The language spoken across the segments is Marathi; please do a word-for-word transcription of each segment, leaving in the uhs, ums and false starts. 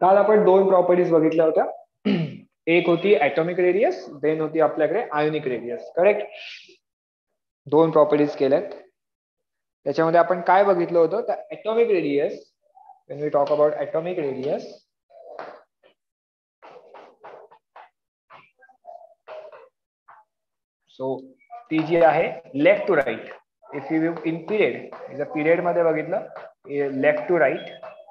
काल आपण दोन प्रॉपर्टीज बघितल्या होत्या. एक होती ऍटॉमिक रेडियस, देन होती आपल्याकडे आयोनिक रेडियस. करेक्ट. दोन प्रॉपर्टीज केल्यात. त्याच्यामध्ये आपण काय बघितलं होतं तर atomic radius, when we talk about atomic radius, so ती जी आहे left to right, if you in period, जर पिरियड मध्ये बघितलं लेफ्ट टू राईट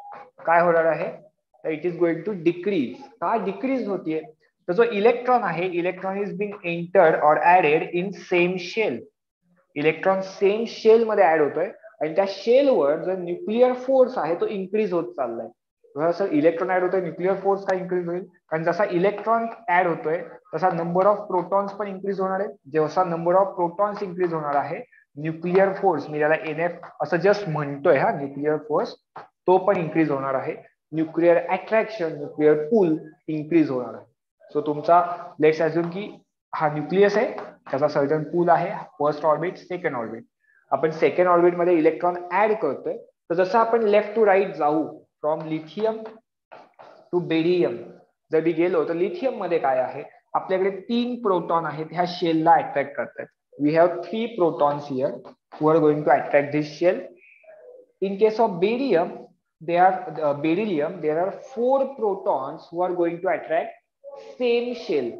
काय होणार आहे तर it is going to decrease. का डिक्रीज होतीये तर जो इलेक्ट्रॉन आहे, electron is being entered or added in same shell. Electron same shell मध्ये ऍड होतोय आणि त्या शेलवर जो न्यूक्लिअर फोर्स आहे तो इन्क्रीज होत चाललाय. सर इलेक्ट्रॉन ऍड होतोय, न्यूक्लिअर फोर्स का इन्क्रीज होईल? कारण जसा इलेक्ट्रॉन ऍड होतोय तसा नंबर ऑफ प्रोटॉन्स पण इन्क्रीज होणार आहे. जसा नंबर ऑफ प्रोटॉन्स इन्क्रीज होणार आहे, न्यूक्लिअर फोर्स, मी त्याला एन एफ असं जस्ट म्हणतोय हा, न्यूक्लिअर फोर्स तो पण इन्क्रीज होणार आहे. Nuclear attraction, nuclear pull increase होणार आहे. सो तुमचा लेट्स अज्युम की हा न्यूक्लियस आहे, त्याचा सर्टन पूल आहे, फर्स्ट ऑर्बिट, सेकंड ऑर्बिट. आपण सेकंड ऑर्बिट मध्ये इलेक्ट्रॉन ऍड करतोय, तर जसं आपण लेफ्ट टू राईट जाऊ फ्रॉम लिथियम टू बेरियम जर मी गेलो तर लिथियम मध्ये काय आहे, आपल्याकडे तीन प्रोटॉन आहेत ह्या शेलला अट्रॅक्ट करतात. We have three protons here who are going to attract this shell. In case of barium they are uh, beryllium, there are four protons who are going to attract same shell.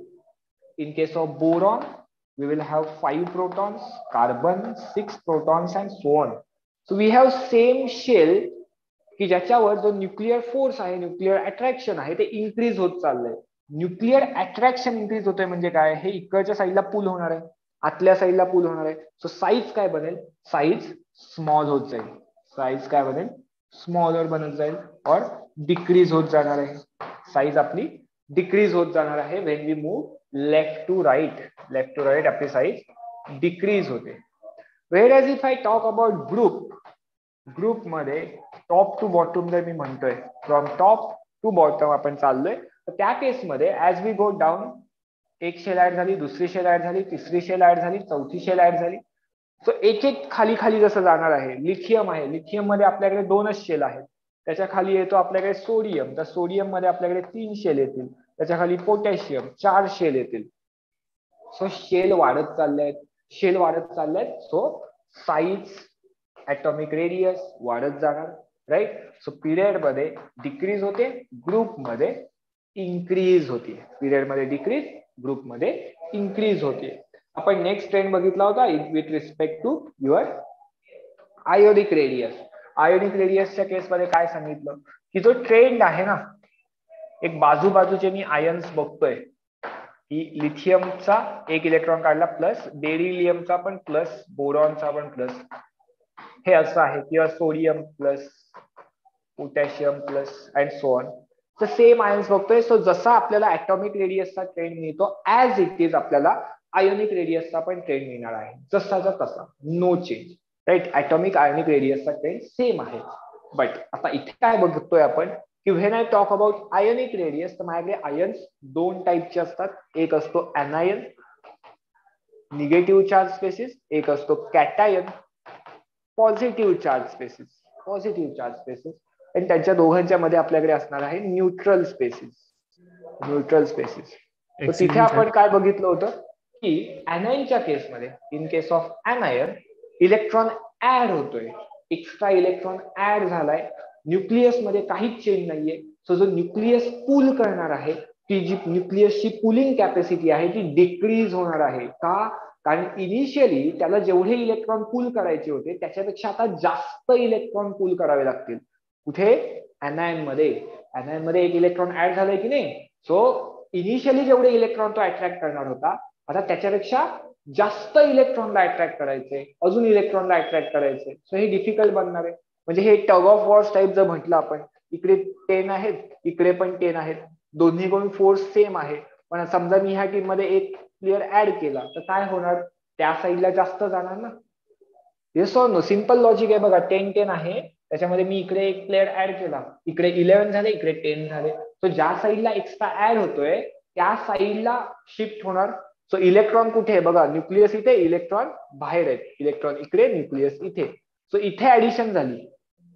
In case of boron, we will have five protons, carbon six protons and so on. So we have same shell की ज्याच्यावर जो न्यूक्लिअर फोर्स आहे, न्यूक्लिअर अट्रॅक्शन आहे ते इन्क्रीज होत चाललंय. न्यूक्लिअर अट्रॅक्शन इन्क्रीज होतोय म्हणजे काय, हे इकडच्या साईडला पूल होणार आहे, आतल्या साईडला पूल होणार आहे. सो साईज काय बनेल, साईज स्मॉल होत जाईल. साईज काय बनेल, स्मॉलर बनत जाईल और डिक्रीज होत जाणार आहे. साईज आपली डिक्रीज होत जाणार आहे when we move left to right. Left to right आपली साईज डिक्रीज होते. Whereas if I talk about group, group मध्ये टॉप टू बॉटम जर मी म्हणतोय, फ्रॉम टॉप टू बॉटम आपण चाललोय, तर त्या केसमध्ये ऍज वी गो डाऊन एक शेल ऍड झाली, दुसरी शेल ऍड झाली, तिसरी शेल ऍड झाली, चौथी शेल ऍड झाली. सो एक एक खाली खाली जसं जाणार आहे. लिथियम आहे, लिथियम मध्ये आपल्याकडे दोनच शेल आहेत. त्याच्या खाली येतो आपल्याकडे सोडियम, तर सोडियम मध्ये आपल्याकडे तीन शेल येतील. त्याच्या खाली पोटॅशियम, चार शेल येतील. सो शेल वाढत चालले आहेत, शेल वाढत चालले आहेत. सो साईज, ऍटॉमिक रेडियस वाढत जाणार. राईट. सो पिरियड मध्ये डिक्रीज होते, ग्रुप मध्ये इन्क्रीज होते. पिरियड मध्ये डिक्रीज, ग्रुप मध्ये इन्क्रीज होते. आपण नेक्स्ट ट्रेंड बघितला होता with respect to your ionic radius. Ionic रेडियसच्या केसमध्ये काय सांगितलं की जो ट्रेंड आहे ना, एक बाजूबाजूचे मी आयन्स बघतोय की लिथियमचा एक इलेक्ट्रॉन काढला प्लस, बेरिलियमचा पण प्लस, बोरॉनचा पण प्लस, हे असं आहे. किंवा sodium plus, potassium plus and so on. तर सेम आयन्स बघतोय. सो जसा आपल्याला ऍटॉमिक रेडियसचा ट्रेंड मिळतो, ऍज इट इज आपल्याला आयोनिक रेडियसचा पण ट्रेंड मिळणार आहे, जसाचा तसा, no change. Right. Atomic ionic रेडियसचा ट्रेंड सेम आहे. बट आता इथे काय बघतोय आपण की when I talk about ionic radius, तर माझ्याकडे आयन्स दोन टाईपचे असतात. एक असतो अनायन, निगेटिव्ह चार्ज स्पेसिस, एक असतो cation, positive charge species. Positive charge species आणि त्यांच्या दोघांच्या मध्ये आपल्याकडे असणार आहे न्यूट्रल स्पेसिस. Neutral spaces. तर तिथे आपण काय बघितलं होतं की अनायनच्या केसमध्ये, in case of anion, electron add होतोय, एक्स्ट्रा इलेक्ट्रॉन ऍड झालाय, न्यूक्लियस मध्ये काहीच चेंज नाहीये. सो जो न्यूक्लियस पूल करणार आहे, ती जी न्यूक्लियसची पुलिंग कॅपॅसिटी आहे ती डिक्रीज होणार आहे. का? कारण इनिशियली त्याला जेवढे इलेक्ट्रॉन पूल करायचे होते त्याच्यापेक्षा आता जास्त इलेक्ट्रॉन पूल करावे लागतील. कुठे? अनायन मध्ये. अनायन मध्ये एक इलेक्ट्रॉन ऍड झालाय की नाही. सो इनिशियली जेवढे इलेक्ट्रॉन तो अट्रॅक्ट करणार होता, आता त्याच्यापेक्षा जास्त इलेक्ट्रॉनला अट्रॅक्ट करायचे, अजून इलेक्ट्रॉनला अट्रॅक्ट करायचे. सो हे डिफिकल्ट बनणार आहे. म्हणजे हे टग ऑफ वॉर्स टाईप जर म्हटलं आपण, इकडे टेन आहेत, इकडे पण टेन आहेत, दोन्हीकडून फोर्स सेम आहे, पण समजा मी ह्या टीम मध्ये एक प्लेअर ऍड केला तर काय होणार, त्या साईडला जास्त जाणार ना. Yes or no? Simple logic आहे बघा. टेन टेन आहे, त्याच्यामध्ये मी इकडे एक प्लेअर ऍड केला, इकडे इलेव्हन झाले, इकडे टेन झाले. सो ज्या साईडला एक्स्ट्रा ऍड होतोय त्या साईडला शिफ्ट होणार. सो इलेक्ट्रॉन कुठे आहे बघा, न्यूक्लियस इथे, इलेक्ट्रॉन बाहेर आहेत, इलेक्ट्रॉन इकडे, न्यूक्लियस इथे. सो इथे ऍडिशन झाली.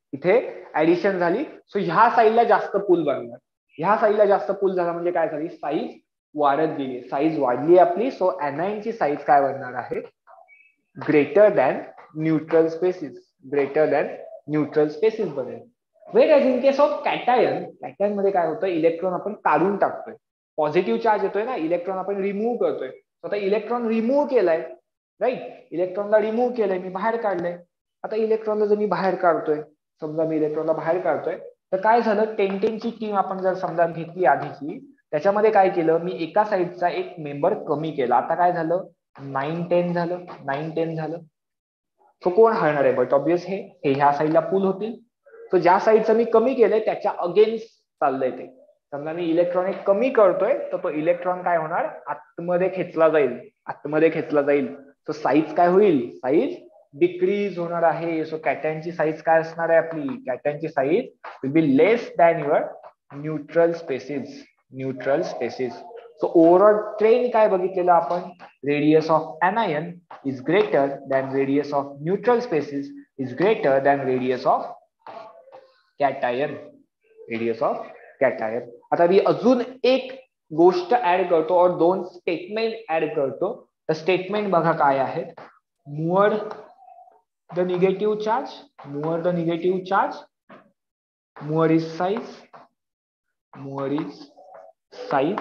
इथे ऍडिशन झाली. सो ह्या साईडला जास्त पूल बनणार. ह्या साईडला जास्त पूल झाला म्हणजे काय झाली, साईज वाढत गेली. साईज वाढली आपली. सो एनाइन ची साईज काय बनणार आहे, greater than neutral species. Greater than neutral species बनेल. Whereas in case of cation, cation मध्ये काय होतं, इलेक्ट्रॉन आपण काढून टाकतोय. पॉझिटिव्ह चार्ज येतोय ना, इलेक्ट्रॉन आपण रिमूव्ह करतोय. आता इलेक्ट्रॉन रिमूव्ह केलाय, राईट, इलेक्ट्रॉनला रिमूव्ह केलंय, मी बाहेर काढलंय. आता इलेक्ट्रॉनला जर मी बाहेर काढतोय, समजा मी इलेक्ट्रॉनला बाहेर काढतोय, तर काय झालं, टेन टेन ची टीम आपण जर समजा घेतली आधीची, त्याच्यामध्ये काय केलं मी, एका साईडचा एक मेंबर कमी केला. आता काय झालं, नाईन टेन झालं, नाईन टेन झालं. तो कोण हरणार आहे, बट ऑब्विस हे हे ह्या साईडला पूल होतील. तो ज्या साईडचं मी कमी केलंय त्याच्या अगेन्स्ट चाललंय ते. समजा मी इलेक्ट्रॉन एक कमी करतोय, तर तो इलेक्ट्रॉन काय होणार, आतमध्ये खेचला जाईल, आतमध्ये खेचला जाईल. तो साईज काय होईल, साईज डिक्रीज होणार आहे. सो कॅटॅनची साईज काय असणार आहे आपली, कॅटॅनची size will be less than your neutral species. Neutral species. So overall trend काय बघितलेलं आपण, radius of anion is greater than radius of neutral species is greater than radius of cation. Radius of cation. आता मी अजून एक गोष्ट ऍड करतो और दोन स्टेटमेंट ऍड करतो. तर स्टेटमेंट बघा काय आहेत, more the negative charge, more the negative charge, more is size, more is size.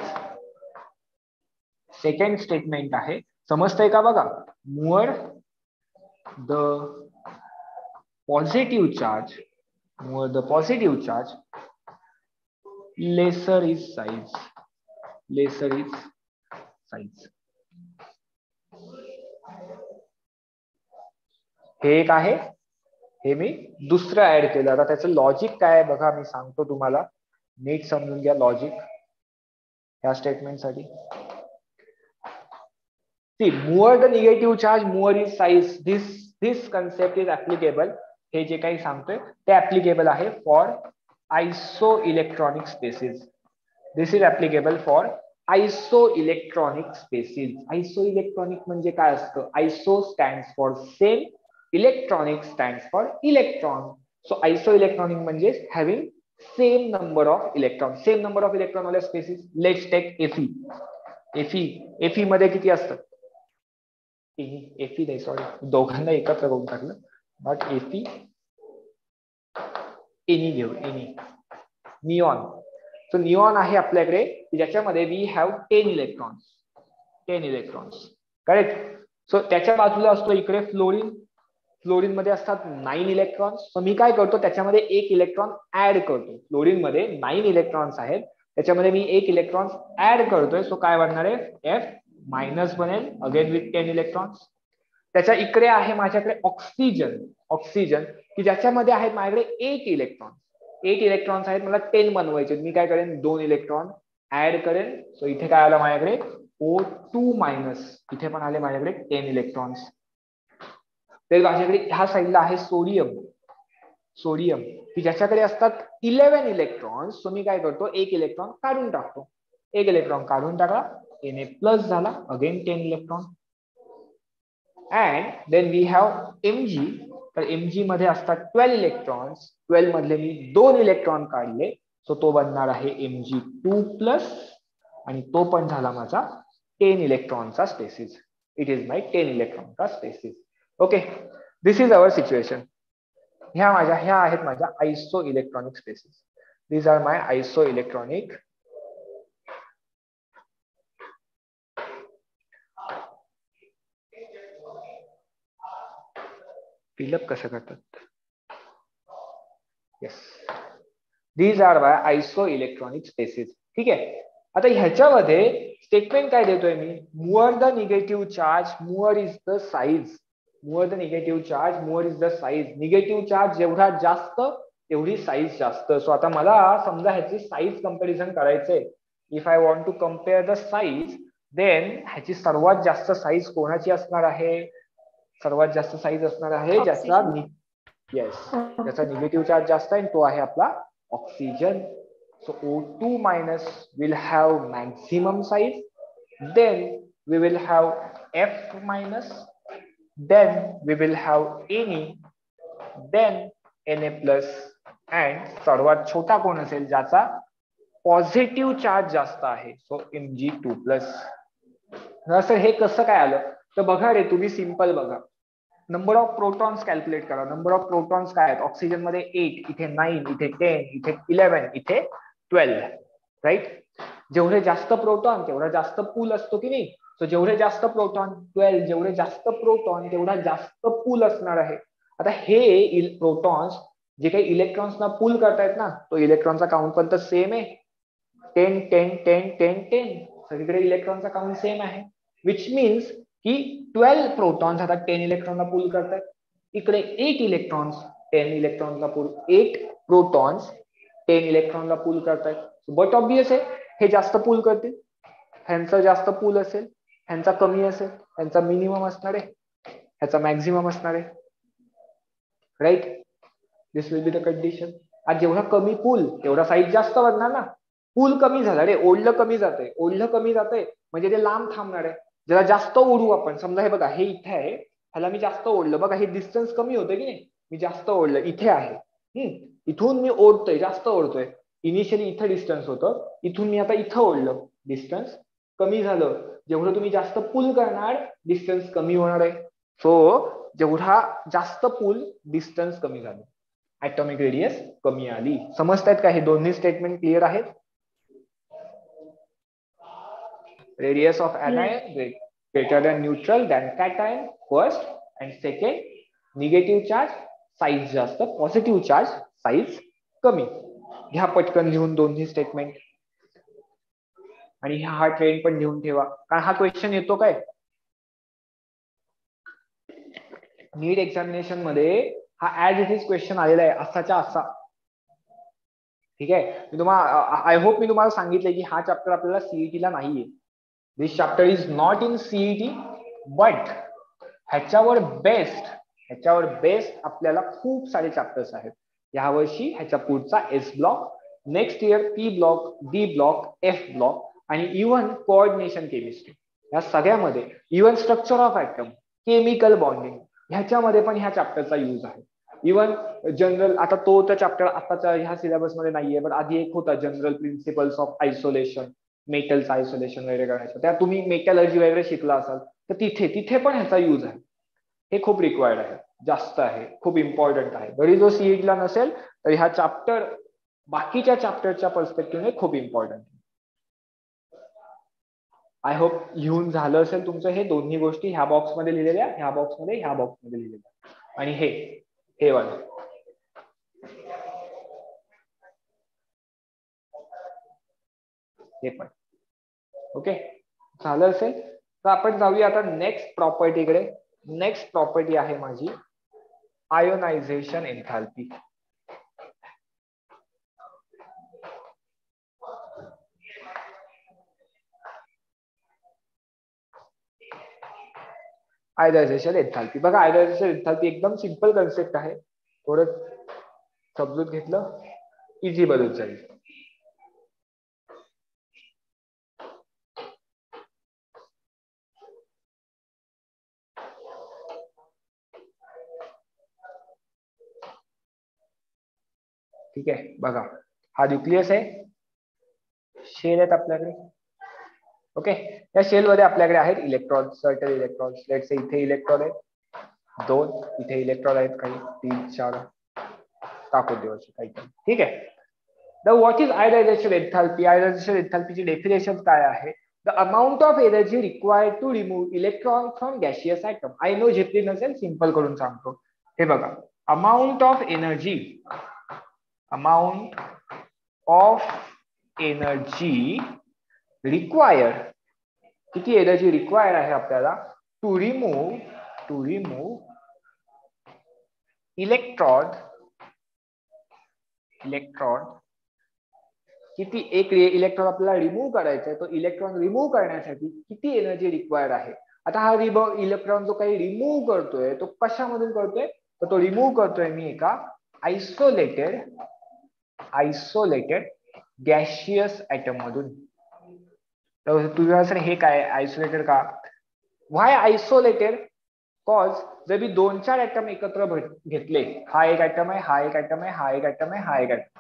Second statement आहे, समजतंय का बघा, more the positive charge, more the positive charge, lesser is size, lesser is size. हे एक आहे, हे मी दुसरं ऍड केलं. आता त्याचं लॉजिक काय आहे बघा, मी सांगतो तुम्हाला, नीट समजून घ्या लॉजिक ह्या स्टेटमेंट साठी. See, more the negative charge, more is size. This this concept is applicable. हे जे काही सांगतोय ते applicable आहे for isoelectronic spaces. This is applicable for isoelectronic spaces. Isoelectronic म्हणजे काय असतं, iso stands for same, electronic stands for electron. So isoelectronic म्हणजे having same number of electrons, same number of electron वाल्या spaces. Let's take Fe. Fe, Fe मध्ये किती असतं, एफी नाही सॉरी, दोघांना एकत्र करून टाकलं, नॉट एफी, एनी घेऊ, एनी, निऑन. सो निऑन आहे आपल्याकडे, ज्याच्यामध्ये we have ten electrons, ten electrons, correct. So त्याच्या बाजूला असतो इकडे फ्लोरीन, फ्लोरीन मध्ये असतात नाईन इलेक्ट्रॉन्स. सो मी काय करतो, त्याच्यामध्ये एक इलेक्ट्रॉन ऍड करतो. फ्लोरीन मध्ये नाईन इलेक्ट्रॉन्स आहेत, त्याच्यामध्ये मी एक इलेक्ट्रॉन ऍड करतोय. सो काय बनणार आहे, एफ मायनस बनेल, अगेन विथ टेन इलेक्ट्रॉन्स. त्याच्या इकडे आहे माझ्याकडे ऑक्सिजन, ऑक्सिजन की ज्याच्यामध्ये आहेत माझ्याकडे एट इलेक्ट्रॉन, एट इलेक्ट्रॉन्स आहेत, मला टेन बनवायचे. मी काय करेन, दोन इलेक्ट्रॉन ऍड करेन. सो इथे काय आलं माझ्याकडे, ओ टू मायनस, इथे पण आले माझ्याकडे टेन इलेक्ट्रॉन्स. तर माझ्याकडे ह्या साईडला आहे सोडियम, सोडियम की ज्याच्याकडे असतात इलेव्हन इलेक्ट्रॉन. सो मी काय करतो, एक इलेक्ट्रॉन काढून टाकतो, एक इलेक्ट्रॉन काढून टाका, Na प्लस झाला, again ten electron. And then we have Mg. तर Mg मध्ये असतात ट्वेल्व इलेक्ट्रॉन्स, ट्वेल्व मधले मी दोन इलेक्ट्रॉन काढले. सो तो बनणार आहे Mg टू प्लस, आणि तो पण झाला माझा टेन इलेक्ट्रॉनचा species. It is my ten इलेक्ट्रॉनचा species. Okay, this is our situation. ह्या माझ्या ह्या आहेत माझ्या isoelectronic species. These are my isoelectronic fill up कसं करतात. Yes, these are by isoelectronic species. ठीक आहे. आता ह्याच्यामध्ये स्टेटमेंट काय देतोय मी, more the negative charge, more is the size, more the negative charge, more is the size. Negative charge जेवढा जास्त तेवढी साईज जास्त. सो आता मला समजा ह्याची साईज कंपॅरिझन करायचंय. If I want to compare the size, then ह्याची सर्वात जास्त साईज कोणाची असणार आहे, सर्वात जास्त साईज असणार आहे ज्याचा, येस, ज्याचा निगेटिव्ह चार्ज जास्त आहे, तो आहे आपला oxygen. So O two minus will have maximum size, then we will have F minus, then we will have Ne, then N A plus and सर्वात छोटा कोण असेल ज्याचा पॉझिटिव्ह चार्ज जास्त आहे, so M G two plus. Sir हे कसं काय आलं तर बघा रे, तुम्ही सिंपल बघा, नंबर ऑफ प्रोटॉन्स कॅल्क्युलेट करा. नंबर ऑफ प्रोटॉन्स काय आहेत, ऑक्सिजन मध्ये एट, इथे नाईन, इथे टेन, इथे इलेव्हन, इथे ट्वेल्व, राईट. जेवढे जास्त प्रोटॉन तेवढा जास्त पूल असतो की नाही. सो जेवढे जास्त प्रोटॉन ट्वेल्व, जेवढे जास्त प्रोटॉन तेवढा जास्त पूल असणार आहे. आता हे प्रोटॉन्स जे काही इलेक्ट्रॉन्सना पूल करतायत ना, तो इलेक्ट्रॉनचा काउंट पण तर सेम आहे, ten ten ten ten ten, सगळीकडे इलेक्ट्रॉनचा काउंट सेम आहे. विच मीन्स की ट्वेल्व प्रोटॉन्स आता टेन इलेक्ट्रॉनला पूल करतायत. इकडे एट इलेक्ट्रॉन्स टेन इलेक्ट्रॉनला पूल, एट प्रोटॉन्स टेन इलेक्ट्रॉनला पूल करतायत. बट ऑब्वियस आहे हे जास्त पूल करतील, ह्यांचं जास्त पूल असेल, ह्यांचा कमी असेल, ह्यांचा मिनिमम असणार आहे, ह्याचा मॅक्झिमम असणार आहे, right. This will be the condition. आज जेवढा कमी पूल तेवढा साईज जास्त वाढणार ना. पूल कमी झाला रे, ओढलं कमी जातंय, ओढलं कमी जातंय म्हणजे ते लांब थांबणार आहे. जरा जास्त ओढू आपण, समजा हे बघा हे इथे आहे, ह्याला मी जास्त ओढलं, बघा हे डिस्टन्स कमी होतं की नाही, मी जास्त ओढलं, इथे आहे, हम्म इथून मी ओढतोय, जास्त ओढतोय. इनिशियली इथं डिस्टन्स होतं, इथून मी आता इथं ओढलं, डिस्टन्स कमी झालं. जेवढं तुम्ही जास्त पूल करणार डिस्टन्स कमी होणार आहे. सो जेवढा जास्त पूल डिस्टन्स कमी झालं, ऍटॉमिक रेडियस कमी आली. समजतायत का हे दोन्ही स्टेटमेंट क्लिअर आहेत? Radius of anion greater than neutral than cation first, and second negative charge size जास्त, पॉझिटिव्ह चार्ज साईज कमी. घ्या पटकन लिहून दोन्ही स्टेटमेंट, आणि हा ट्रेंड पण लिहून ठेवा, कारण हा क्वेश्चन येतो काय नीट एक्झामिनेशन मध्ये, हा ऍज इट इज क्वेश्चन आलेला आहे असाच्या असा. ठीक आहे, मी तुम्हाला आय होप मी तुम्हाला सांगितलंय की हा चॅप्टर आपल्याला सीईटी ला नाहीये. This chapter is not in CET, but ह्याच्यावर बेस्ट ह्याच्यावर बेस्ट आपल्याला खूप सारे चॅप्टर्स आहेत यावर्षी. ह्याच्या पुढचा S block, next year P block, D block, F block, आणि इव्हन कोऑर्डिनेशन केमिस्ट्री, या सगळ्यामध्ये even structure of atom, chemical bonding, ह्याच्यामध्ये पण ह्या चॅप्टरचा यूज आहे. इव्हन जनरल, आता तो तर चॅप्टर आताच्या ह्या सिलेबसमध्ये नाहीये, पण आधी एक होता जनरल प्रिन्सिपल्स ऑफ आयसोलेशन, मेटलचं आयसोलेशन वगैरे करायचं, त्या तुम्ही मेटलर्जी वगैरे शिकला असाल तर तिथे तिथे पण ह्याचा यूज आहे. हे खूप रिक्वायर्ड आहे, जास्त आहे, खूप इम्पॉर्टंट आहे. जरी जो सीईटीला नसेल तरी हा चॅप्टर बाकीच्या चॅप्टरच्या पर्स्पेक्टिव्हने खूप इम्पॉर्टंट आहे. आय होप लिहून झालं असेल तुमचं हे दोन्ही गोष्टी, ह्या बॉक्समध्ये लिहिलेल्या, ह्या बॉक्समध्ये, ह्या बॉक्समध्ये लिहिलेल्या, आणि हे हे वाला हे पण ओके झालं असेल तर आपण जाऊया आता नेक्स्ट प्रॉपर्टीकडे. नेक्स्ट प्रॉपर्टी आहे माझी आयोनायझेशन एन्थॅल्पी. आयोनायझेशन एन्थॅल्पी बघा, आयोनायझेशन एन्थॅल्पी एकदम सिंपल कन्सेप्ट आहे, थोडं समजून घेतलं इझी बनून जाईल. ठीक आहे, बघा हा न्यूक्लियस आहे, शेल आहेत आपल्याकडे. ओके, या शेल मध्ये आपल्याकडे आहेत electron, certain electrons. Let's say इथे इलेक्ट्रॉन आहेत दोन, इथे इलेक्ट्रॉन आहेत काही तीन चार, टाकून देवायचे काही काही. ठीक आहे, the what is ionisation enthalpy? Ionisation एन्थॅल्पीची डेफिनेशन काय आहे? The amount of energy required to remove electron from gaseous atom. I know झेपली नसेल, सिंपल करून सांगतो. हे बघा, amount of energy amount of energy required, किती एनर्जी रिक्वायर्ड आहे आपल्याला to remove to remove electron electron किती एक इलेक्ट्रॉन आपल्याला रिमूव्ह करायचा आहे, तो इलेक्ट्रॉन रिमूव्ह करण्यासाठी किती एनर्जी रिक्वायर्ड आहे. आता हा इलेक्ट्रॉन जो काही रिमूव्ह करतोय तो कशामधून करतोय, तर तो रिमूव्ह करतोय मी एका आयसोलेटेड आयसोलेटेड गॅशियस ॲटम मधून. तर तुझ्या हे काय आयसोलेटेड का? व्हाय आयसोलेटेड? कॉज जर मी दोन चार ऍटम एकत्र घेतले, हा एक ऍटम आहे, हा एक ऍटम आहे, हा एक ऍटम आहे, हा एक ऍटम,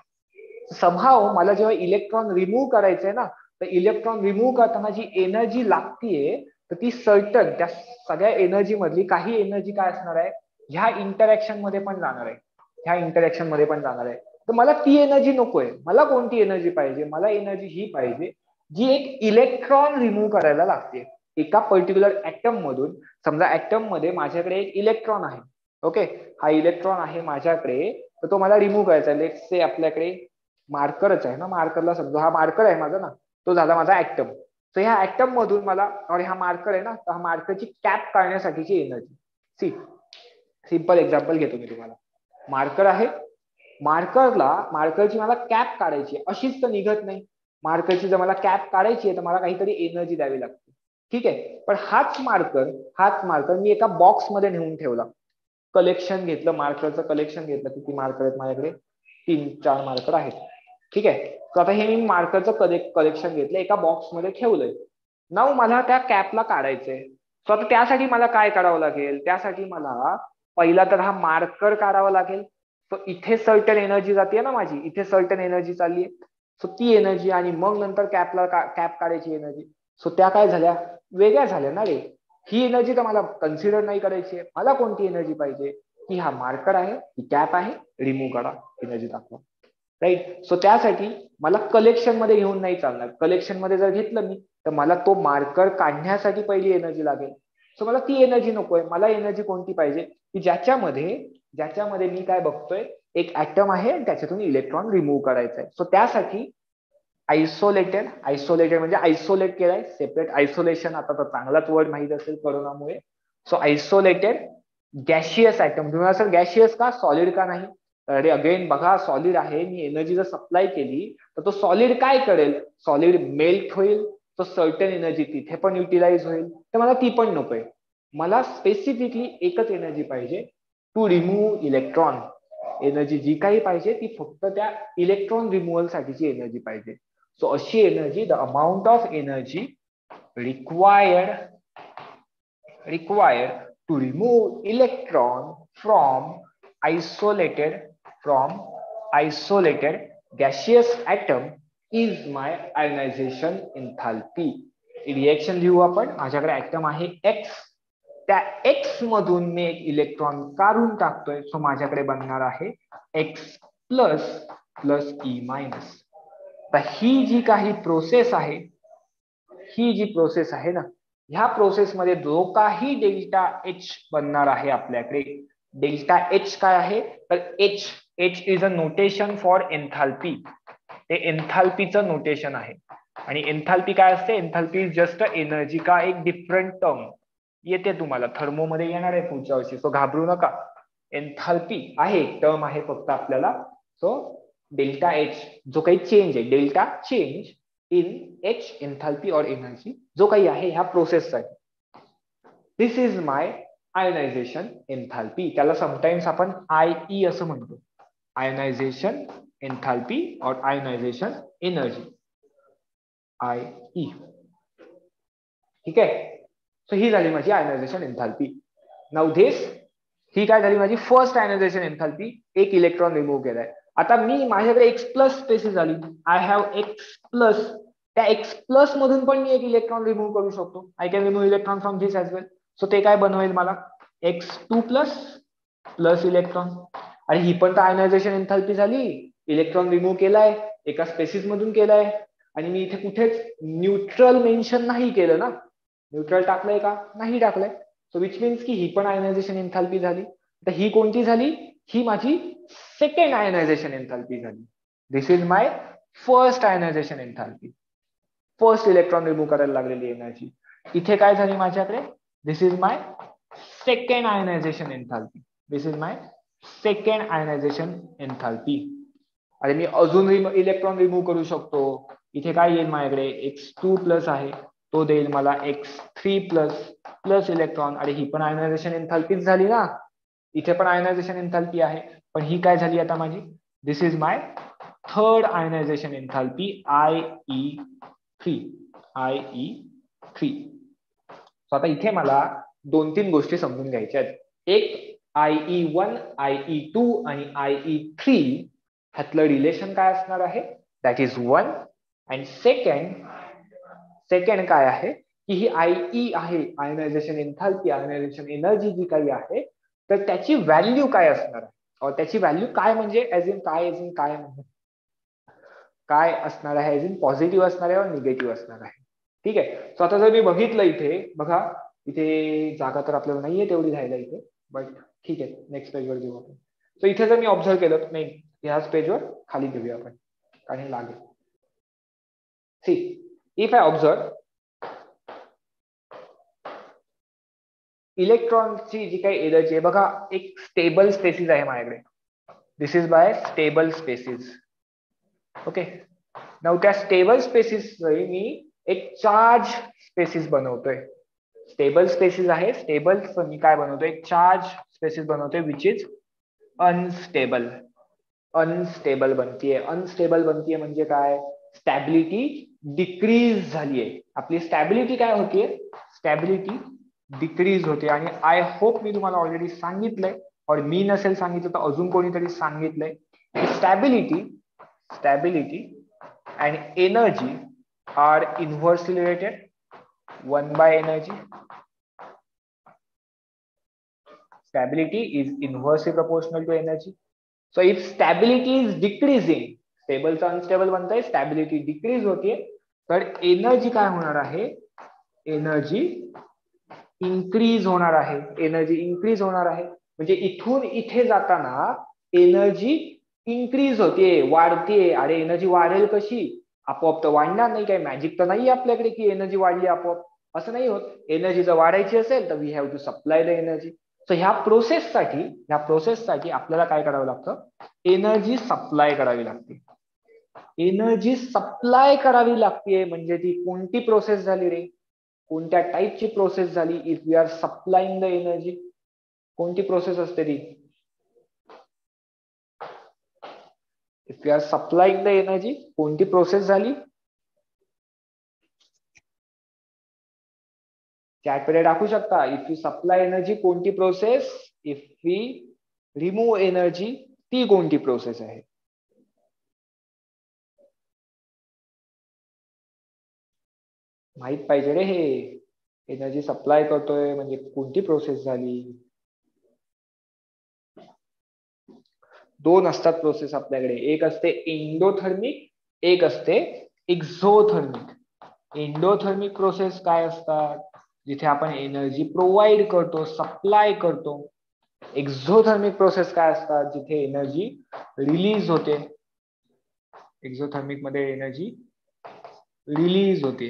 समहाव मला जेव्हा इलेक्ट्रॉन रिमूव्ह करायचंय ना, तर इलेक्ट्रॉन रिमूव्ह करताना जी एनर्जी लागतीये तर ती सर्टन त्या सगळ्या एनर्जी मधली काही एनर्जी काय असणार आहे, ह्या इंटरॅक्शन मध्ये पण जाणार आहे, ह्या इंटरॅक्शन मध्ये पण जाणार आहे. तर मला ती एनर्जी नकोय. मला कोणती एनर्जी पाहिजे? मला एनर्जी ही पाहिजे जी एक इलेक्ट्रॉन रिमूव्ह करायला लागते एका पर्टिक्युलर ऍटम मधून. समजा ऍटम मध्ये माझ्याकडे एक इलेक्ट्रॉन आहे, ओके, हा इलेक्ट्रॉन आहे माझ्याकडे, तर तो मला रिमूव्ह करायचा आहे. लेट्स से आपल्याकडे मार्करच आहे ना, मार्करला समजा हा मार्कर आहे माझा ना, तो झाला माझा ऍटम. तर ह्या ऍटम मधून मला, और हा मार्कर आहे ना, तर हा मार्करची कॅप काढण्यासाठीची एनर्जी. सी सिंपल एक्झाम्पल घेतो मी तुम्हाला. मार्कर आहे, मार्करला मार्करची मला कॅप काढायची, अशीच तर निघत नाही. मार्करची जर मला कॅप काढायची आहे तर मला काहीतरी एनर्जी द्यावी लागते, ठीक आहे. पण हाच मार्कर हाच मार्कर मी एका बॉक्स मध्ये नेऊन ठेवला, कलेक्शन घेतलं, मार्करचं कलेक्शन घेतलं. किती मार्कर आहेत माझ्याकडे? तीन चार मार्कर आहेत, ठीक आहे. तर आता हे मी मार्करचं कलेक्ट कलेक्शन घेतलं, एका बॉक्स मध्ये ठेवलंय. नाव मला त्या कॅपला काढायचंय. सो आता त्यासाठी मला काय करावं लागेल? त्यासाठी मला पहिला तर हा मार्कर काढावा लागेल. सो इथे सर्टन एनर्जी जाते ना माझी, इथे सर्टन एनर्जी चालली आहे. सो ती एनर्जी, आणि मग नंतर कॅपला कॅप काढायची एनर्जी. सो त्या काय झाल्या? वेगळ्या झाल्या ना रे. ही एनर्जी तर मला कन्सिडर नाही करायची आहे. मला कोणती एनर्जी पाहिजे? की हा मार्कर आहे, ही कॅप आहे, रिमूव्ह करा, एनर्जी दाखवा, राईट. सो त्यासाठी मला कलेक्शन मध्ये घेऊन नाही चालणार. कलेक्शन मध्ये जर घेतलं मी तर मला तो मार्कर काढण्यासाठी पहिली एनर्जी लागेल. सो मला ती एनर्जी नकोय. मला एनर्जी कोणती पाहिजे? की ज्याच्यामध्ये ज्याच्यामध्ये मी काय बघतोय, एक ऍटम आहे आणि त्याच्यातून इलेक्ट्रॉन रिमूव्ह करायचा आहे. सो त्यासाठी आयसोलेटेड, आयसोलेटेड म्हणजे आयसोलेट केलाय, सेपरेट. आयसोलेशन आता तर चांगलाच वर्ड माहित असेल कोरोनामुळे. So isolated gaseous atom. तुम्ही असेल गॅशियस का, सॉलिड का नाही? अरे अगेन बघा, सॉलिड आहे, मी एनर्जी जर सप्लाय केली तर तो सॉलिड काय करेल? सॉलिड मेल्ट होईल, तो सर्टन एनर्जी तिथे पण युटिलाइज होईल. तर मला ती पण नकोय. मला स्पेसिफिकली एकच एनर्जी पाहिजे, टू रिमूव्ह इलेक्ट्रॉन. एनर्जी जी काही पाहिजे ती फक्त त्या इलेक्ट्रॉन रिमूव्हल साठीची एनर्जी पाहिजे. सो अशी energy, the amount of energy required required to remove electron from isolated from isolated gaseous atom is my ionisation enthalpy. Reaction लिहू आपण. माझ्याकडे ऍटम आहे एक्स, त्या एक्स मधून मी एक इलेक्ट्रॉन काढून टाकतोय. सो माझ्याकडे बनणार आहे X plus plus E minus. तर ही जी काही प्रोसेस आहे, ही जी प्रोसेस आहे ना, ह्या प्रोसेसमध्ये जो काही डेल्टा एच बनणार आहे आपल्याकडे, डेल्टा एच काय आहे? तर H H is a notation for enthalpy. ते एन्थाल्पीचं नोटेशन आहे. आणि एन्थाल्पी काय असते? एन्थाल्पी इज जस्ट एनर्जी का एक डिफरंट टर्म येते तुम्हाला, थर्मोमध्ये येणार आहे पुढच्या वर्षी. सो घाबरू नका. एन्थाल्पी आहे, टर्म आहे फक्त आपल्याला. सो डेल्टा एच जो काही चेंज आहे, delta change in H enthalpy और एनर्जी जो काही आहे ह्या प्रोसेससाठी. This is my ionisation enthalpy. त्याला समटाइम्स आपण आय ई असं म्हणतो, आयोनायझेशन एन्थाल्पी और आयोनायझेशन एनर्जी, आय ई. ठीक आहे. सो ही झाली माझी आयोनायझेशन एन्थाल्पी. नाउ धिस, ही काय झाली माझी फर्स्ट आयोनायझेशन एन्थाल्पी. एक इलेक्ट्रॉन रिमूव्ह केलाय. आता मी माझ्याकडे एक्स प्लस स्पेसिस झाली. I have X plus. त्या एक्स प्लस मधून पण मी एक इलेक्ट्रॉन रिमूव्ह करू शकतो. I can remove electron from this as well. So ते काय बनवेल मला? X two plus plus electron. आणि ही पण तर आयोनायझेशन एन्थाल्पी झाली. इलेक्ट्रॉन रिमूव्ह केलाय, एका स्पेसिस मधून केलाय, आणि मी इथे कुठेच न्यूट्रल मेन्शन नाही केलं ना. न्यूट्रल टाकलंय का? नाही टाकलंय. सो विच मीन्स की ही पण आयोनायझेशन एन्थाल्पी झाली. तर ही कोणती झाली? ही माझी सेकंड आयोनायझेशन एन्थाल्पी झाली. This is my first ionisation enthalpy. First electron remove करायला लागलेली एनर्जी. इथे काय झाली माझ्याकडे? This is my second ionisation enthalpy. This is my second ionisation enthalpy. आणि मी अजून इलेक्ट्रॉन रिमूव्ह करू शकतो. इथे काय येईल माझ्याकडे? एक्स टू प्लस आहे, तो देईल मला X three plus plus electron. आणि ही पण आयोनायझेशन एन्थाल्पीच झाली ना. इथे पण आयोनायझेशन एन्थाल्पी आहे, पण ही काय झाली आता माझी? This is my third ionisation enthalpy, I E three. I E three. So आता इथे मला दोन तीन गोष्टी समजून घ्यायच्या आहेत. एक I E one, I E two आणि आय ई थ्री ह्यातलं रिलेशन काय असणार आहे, that is one. And second second काय आहे की ही आय ई आहे, आयोनायझेशन एन्थाल्पी, आयोनायझेशन एनर्जी जी काही आहे, तर त्याची व्हॅल्यू काय असणार आहे, त्याची व्हॅल्यू काय म्हणजे ऍज इन काय, ऍज इन काय म्हणजे काय असणार आहे, ऍज इन पॉझिटिव्ह असणार आहे आणि निगेटिव्ह असणार आहे. ठीक आहे. सो आता जर मी बघितलं इथे बघा, इथे जागा तर आपल्याला नाहीये तेवढी राहायला इथे, बट ठीक आहे, नेक्स्ट पेजवर घेऊ आपण. सो इथे जर मी ऑब्झर्व केलं, नाही ह्याच पेजवर खाली घेऊया आपण कारण हे लागेल. सी इफ आय ऑब्झर्व इलेक्ट्रॉनची जी काही एनर्जी आहे बघा, एक स्टेबल स्पेसिस आहे माझ्याकडे. This is by stable species. Okay. Now त्या स्टेबल स्पेसिस मी एक चार्ज स्पेसिस बनवतोय. स्टेबल स्पेसिस आहे, स्टेबल मी काय बनवतोय, एक चार्ज स्पेसिस बनवतोय विच इज अनस्टेबल. अनस्टेबल बनतीये. अनस्टेबल बनतीये म्हणजे काय, स्टॅबिलिटी डिक्रीज झालीये. आपली स्टॅबिलिटी काय होतीये, स्टॅबिलिटी डिक्रीज होते. आणि आय होप मी तुम्हाला ऑलरेडी सांगितलंय, और मी नसेल सांगितलं तर अजून कोणीतरी सांगितलंय, stability stability and energy are inversely related. One by energy. Stability is inversely proportional to energy. So if stability is decreasing, stable चा unstable बनतंय, stability decrease होतीये, तर एनर्जी काय होणार आहे, एनर्जी इन्क्रीज होणार आहे. एनर्जी इन्क्रीज होणार आहे म्हणजे इथून इथे जाताना एनर्जी इन्क्रीज होतीये, वाढतीये. अरे एनर्जी वाढेल कशी, आपोआप तर वाढणार नाही, काही मॅजिक तर नाही आपल्याकडे की एनर्जी वाढली आपोआप, असं नाही होत. एनर्जी जर वाढायची असेल तर we have to supply the energy. So ह्या प्रोसेससाठी ह्या प्रोसेससाठी आपल्याला काय करावं लागतं, एनर्जी सप्लाय करावी लागते. एनर्जी सप्लाय करावी लागते म्हणजे ती कोणती प्रोसेस झाली रे, कोणत्या टाईपची प्रोसेस झाली. If we are supplying the energy, कोणती प्रोसेस असते ती, if we are supplying the energy कोणती प्रोसेस झाली. चॅट मध्ये टाकू शकता, इफ यू सप्लाय एनर्जी कोणती process, if we remove energy ती कोणती प्रोसेस आहे. माहित पाहिजे रे हे, एनर्जी सप्लाय करतोय म्हणजे कोणती प्रोसेस झाली. दोन असतात प्रोसेस आपल्याकडे, एक असते एंडोथर्मिक, एक असते एक्झोथर्मिक. एंडोथर्मिक प्रोसेस काय असतात, जिथे आपण एनर्जी प्रोव्हाइड करतो, सप्लाय करतो. एक्झोथर्मिक प्रोसेस काय असतात, जिथे एनर्जी रिलीज होते. एक्झोथर्मिक मध्ये एनर्जी रिलीज होते,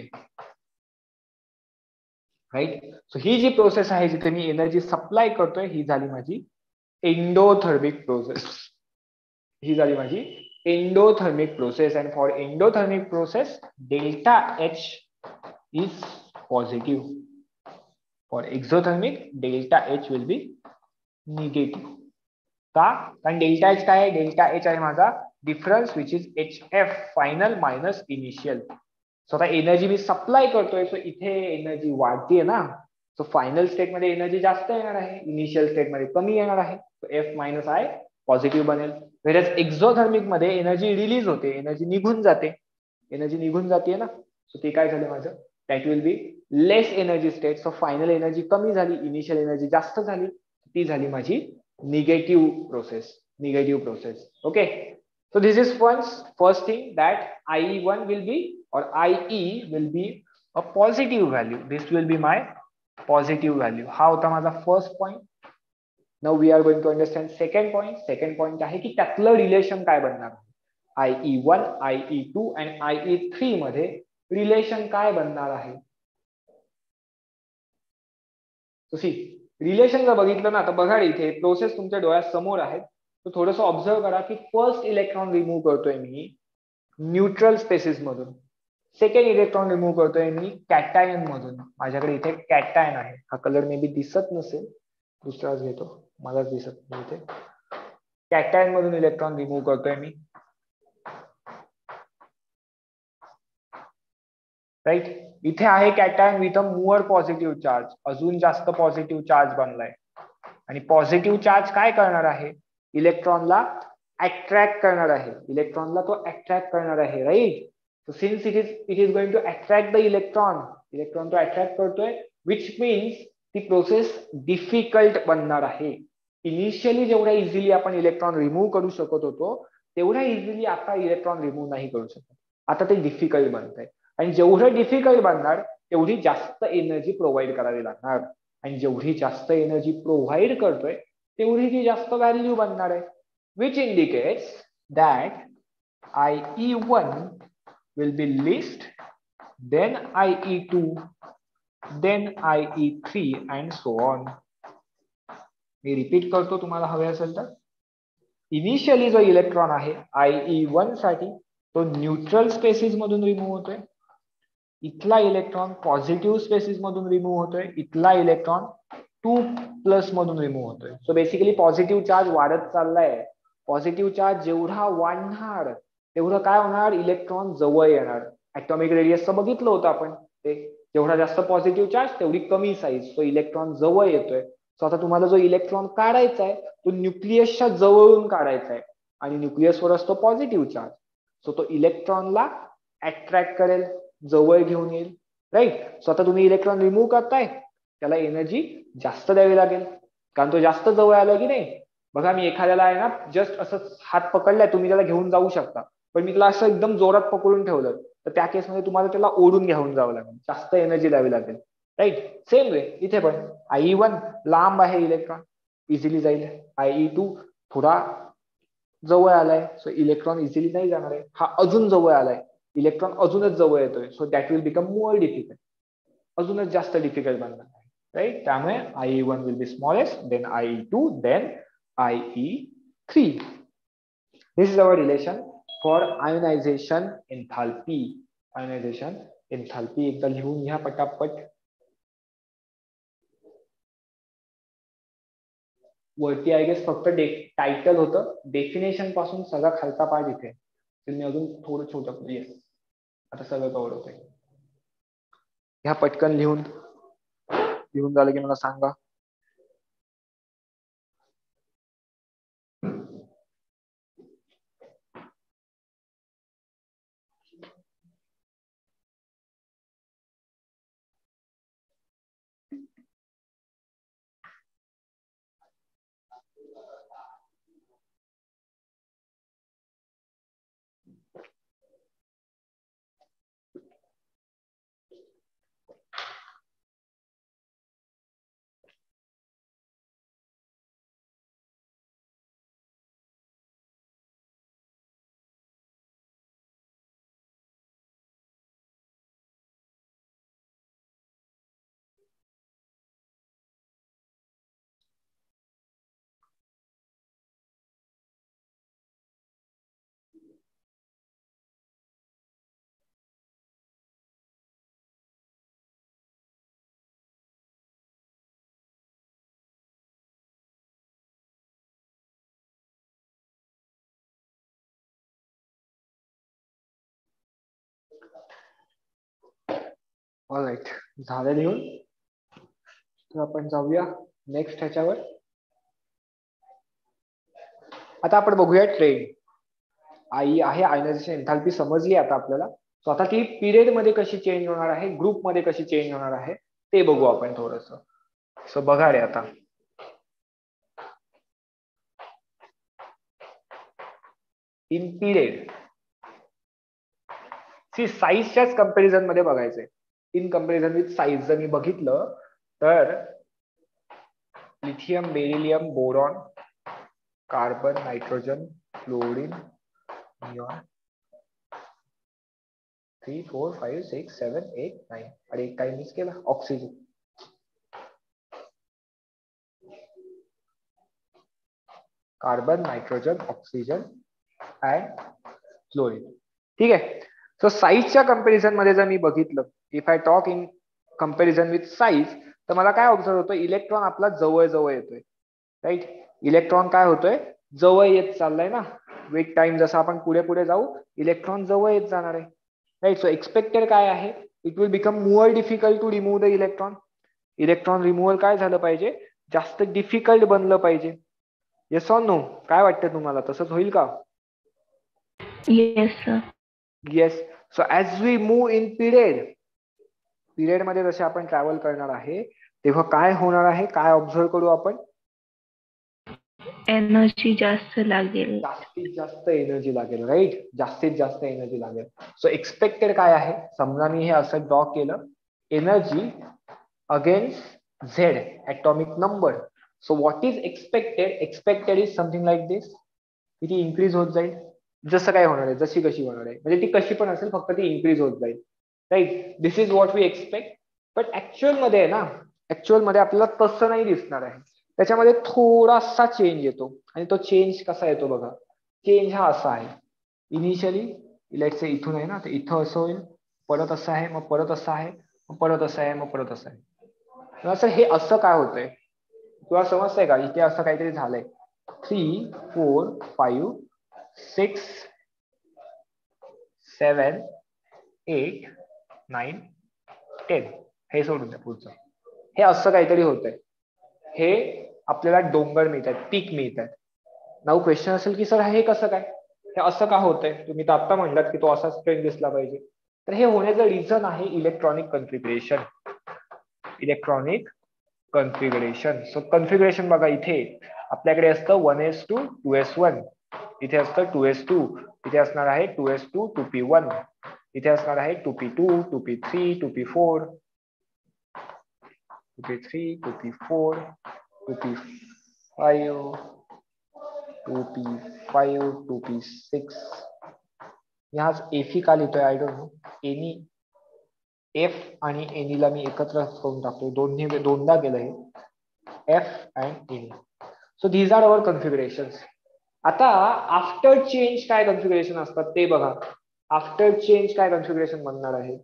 राईट. सो ही जी प्रोसेस आहे जिथे मी एनर्जी सप्लाय करतोय, ही झाली माझी एंडोथर्मिक प्रोसेस. ही झाली माझी endothermic process. And for endothermic process delta H is positive. For exothermic delta H will be negative. का, कारण डेल्टा एच काय आहे, डेल्टा एच आहे माझा difference which is H F final minus initial. So आता एनर्जी मी सप्लाय करतोय, सो इथे एनर्जी वाढतीये ना, सो फायनल स्टेट मध्ये एनर्जी जास्त येणार आहे, इनिशियल स्टेट मध्ये कमी येणार आहे. एफ मायनस आय पॉझिटिव्ह बनेल. वेरएज एक्झोथर्मिक मध्ये एनर्जी रिलीज होते, एनर्जी निघून जाते, एनर्जी निघून जाते ना, सो ते काय झालं माझं, that will be less energy state. So final energy कमी झाली, इनिशियल एनर्जी जास्त झाली, ती झाली माझी negative process. Negative process. Okay. So this is first first thing that I E one will be or I E will be a positive value. This will be my positive value. हा होता माझा first point. Now we are going to understand second point. Second point आहे की त्यातलं रिलेशन काय बनणार. I E one, I E two and I E three मध्ये रिलेशन काय बनणार आहे. So see, रिलेशन जर बघितलं ना, तर बघा इथे प्रोसेस तुमच्या डोळ्यासमोर आहे. तो थोडंसं ऑब्झर्व करा की फर्स्ट इलेक्ट्रॉन रिमूव्ह करतोय मी न्यूट्रल स्पेसिस मधून, सेकंड इलेक्ट्रॉन रिमूव्ह करतोय मी कॅटायन मधून. माझ्याकडे इथे कॅटायन आहे, हा कलर मे बी दिसत नसेल, दुसराच घेतो, मलाच दिसत नाही इथे. कॅटायन मधून इलेक्ट्रॉन रिमूव्ह करतोय मी, राईट. इथे आहे cation with a more positive charge, अजून जास्त पॉझिटिव्ह चार्ज बनलाय. आणि पॉझिटिव्ह चार्ज काय करणार आहे, इलेक्ट्रॉनला अट्रॅक्ट करणार आहे, इलेक्ट्रॉनला तो अट्रॅक्ट करणार आहे, right. So since it is it is going to attract the electron, electron तो अट्रॅक्ट करतोय, विच मीन्स ती प्रोसेस डिफिकल्ट बनणार आहे. इनिशियली जेवढ्या इझिली आपण इलेक्ट्रॉन रिमूव्ह करू शकत होतो तेवढ्या इझिली आता इलेक्ट्रॉन रिमूव्ह नाही करू शकत, आता ते डिफिकल्ट बनत आहे. आणि जेवढं डिफिकल्ट बनणार तेवढी जास्त एनर्जी प्रोव्हाइड करावी लागणार, आणि जेवढी जास्त एनर्जी प्रोव्हाइड करतोय तेवढी ती जास्त व्हॅल्यू बनणार आहे. Which indicates that I E one will be least, then I E two, then I E three and so on. मी रिपीट करतो तुम्हाला हवे असेल तर. इनिशियली जो इलेक्ट्रॉन आहे आय ई वन साठी तो न्यूट्रल स्पेसिस मधून रिमूव्ह होतोय, इथला इलेक्ट्रॉन पॉझिटिव्ह स्पेसिस मधून रिमूव्ह होतोय, इथला इलेक्ट्रॉन टू प्लस मधून रिमूव्ह होतोय. सो बेसिकली पॉझिटिव्ह चार्ज वाढत चाललाय. पॉझिटिव्ह चार्ज जेवढा वाढणार तेवढं काय होणार, इलेक्ट्रॉन जवळ येणार. ऍटॉमिक रेडियसचं बघितलं होतं आपण, ते जेवढा जास्त पॉझिटिव्ह चार्ज तेवढी कमी साईज, तो इलेक्ट्रॉन जवळ येतोय. सो आता तुम्हाला जो इलेक्ट्रॉन काढायचा आहे तो न्यूक्लियसच्या जवळून काढायचा आहे, आणि न्यूक्लियसवर असतो पॉझिटिव्ह चार्ज. सो तो इलेक्ट्रॉनला अट्रॅक्ट करेल, जवळ घेऊन येईल, राईट. सो आता तुम्ही इलेक्ट्रॉन रिमूव्ह करताय, त्याला एनर्जी जास्त द्यावी लागेल, कारण तो जास्त जवळ आला की नाही. बघा मी एखाद्याला आहे ना जस्ट असं हात पकडलाय, तुम्ही त्याला घेऊन जाऊ शकता, पण मी त्याला असं एकदम जोरात पकडून ठेवलं तर त्या केसमध्ये तुम्हाला त्याला ओढून घेऊन जावं लागेल, जास्त एनर्जी द्यावी लागेल, राईट. सेम वे इथे पण आय ई वन लांब आहे, इलेक्ट्रॉन इझिली जाईल. आय ई टू थोडा जवळ आलाय, सो इलेक्ट्रॉन इझिली नाही जाणार आहे. हा अजून जवळ आलाय, इलेक्ट्रॉन अजूनच जवळ येतोय, so that will become more difficult, अजूनच जास्त डिफिकल्ट बनणार आहे, राईट. त्यामुळे I E one will be smallest, then I E two, then I E three. This is our relation for ionisation enthalpy. Ionisation enthalpy एकदा लिहून घ्या पटापट. वरती आय गेस फक्त टायटल होतं, डेफिनेशन पासून सगळा खालचा पार्ट इथे, मी अजून थोडं छोटं, येस आता सगळं कव्हर होतंय. ह्या पटकन लिहून लिहून झालं की मला सांगा. ऑलराईट, झालं लिहून. तर आपण जाऊया नेक्स्ट ह्याच्यावर. आता आपण बघूया ट्रेंड. आई आहे आयोनायझेशन एन्थाल्पी समजली आता आपल्याला. सो आता ती पिरियड मध्ये कशी चेंज होणार आहे, ग्रुप मध्ये कशी चेंज होणार आहे ते बघू आपण थोडस. सो बघा रे आता इन पिरियड सी साईजच्याच कंपॅरिझन मध्ये बघायचंय. इन कंपॅरिझन विथ साईज जर मी बघितलं तर lithium, beryllium, boron, carbon, nitrogen, fluorine, neon, three four five six seven eight nine. अरे काही मिस केला, oxygen, carbon, nitrogen, oxygen and fluorine. ठीक आहे. सो साईजच्या कंपॅरिझन मध्ये जर मी बघितलं, if I talk in comparison with size, तर मला काय ऑब्झर्व होतं, इलेक्ट्रॉन आपला जवळ जवळ येतोय, राईट. इलेक्ट्रॉन काय होतोय, जवळ येत चाललाय ना. विथ टाइम जसं आपण पुढे पुढे जाऊ इलेक्ट्रॉन जवळ येत जाणार आहे, राईट. सो एक्सपेक्टेड काय आहे, it will become more difficult to remove the electron. Electron removal काय झालं पाहिजे, जास्त डिफिकल्ट बनलं पाहिजे. येस ऑर नो, काय वाटतं तुम्हाला, तसंच होईल का? Yes sir. Yes. So as we move in period, period मध्ये जसे आपण ट्रॅव्हल करणार आहे तेव्हा काय होणार आहे, काय ऑब्झर्व करू आपण, एनर्जी जास्त लागेल. जास्तीत जास्त एनर्जी लागेल. राईट, जास्तीत जास्त एनर्जी लागेल. सो एक्सपेक्टेड काय आहे, समजा मी हे असं ड्रॉ केलं, energy against Z atomic number. So what is expected, expected is something like this. किती इन्क्रीज होत जाईल, जसं काय होणार आहे, जशी कशी होणार आहे, म्हणजे ती कशी पण असेल, फक्त ती इन्क्रीज होत जाईल. Right, this is what we expect. But actual मध्ये आहे ना, ऍक्च्युअल मध्ये आपल्याला तसं नाही दिसणार आहे. त्याच्यामध्ये थोडासा चेंज येतो, आणि तो चेंज कसा येतो बघा. चेंज हा असा आहे, इनिशियली लेट्स से इथून आहे ना, तर इथं असं होईल, परत असं आहे, मग परत असं आहे, मग परत असं आहे, मग परत असं आहे. सर हे असं काय होतंय, तुला समजतंय का, इथे असं काहीतरी झालंय. Three four five six seven eight nine ten, हे सोडून द्या पुढचं. हे असं काहीतरी होतंय, हे आपल्याला डोंगर मिळत आहेत, पीक मिळत आहेत. नाऊ क्वेश्चन असेल की सर हे कसं काय, हे असं का होतंय, तुम्ही तर आता म्हणलात की तो असाच ट्रेंड दिसला पाहिजे. तर हे होण्याचं रिझन आहे electronic configuration. Electronic configuration. So configuration बघा, इथे आपल्याकडे असतं one S two two S one, इथे असतं टू एस टू, इथे असणार आहे two S two two P one, इथे असणार आहे two P two two P three two P four two P three two P four two P five two P five two P six. ह्याच एफी का लिहितोय I don't know. Ne, F आणि एनीला मी एकत्र करून टाकतो, दोन्ही दोनदा केलं हे, F and Ne. So these are our configurations. आता आफ्टर चेंज काय कन्फिगरेशन असतात ते बघा. आफ्टर चेंज काय कन्फिगरेशन बनणार आहे,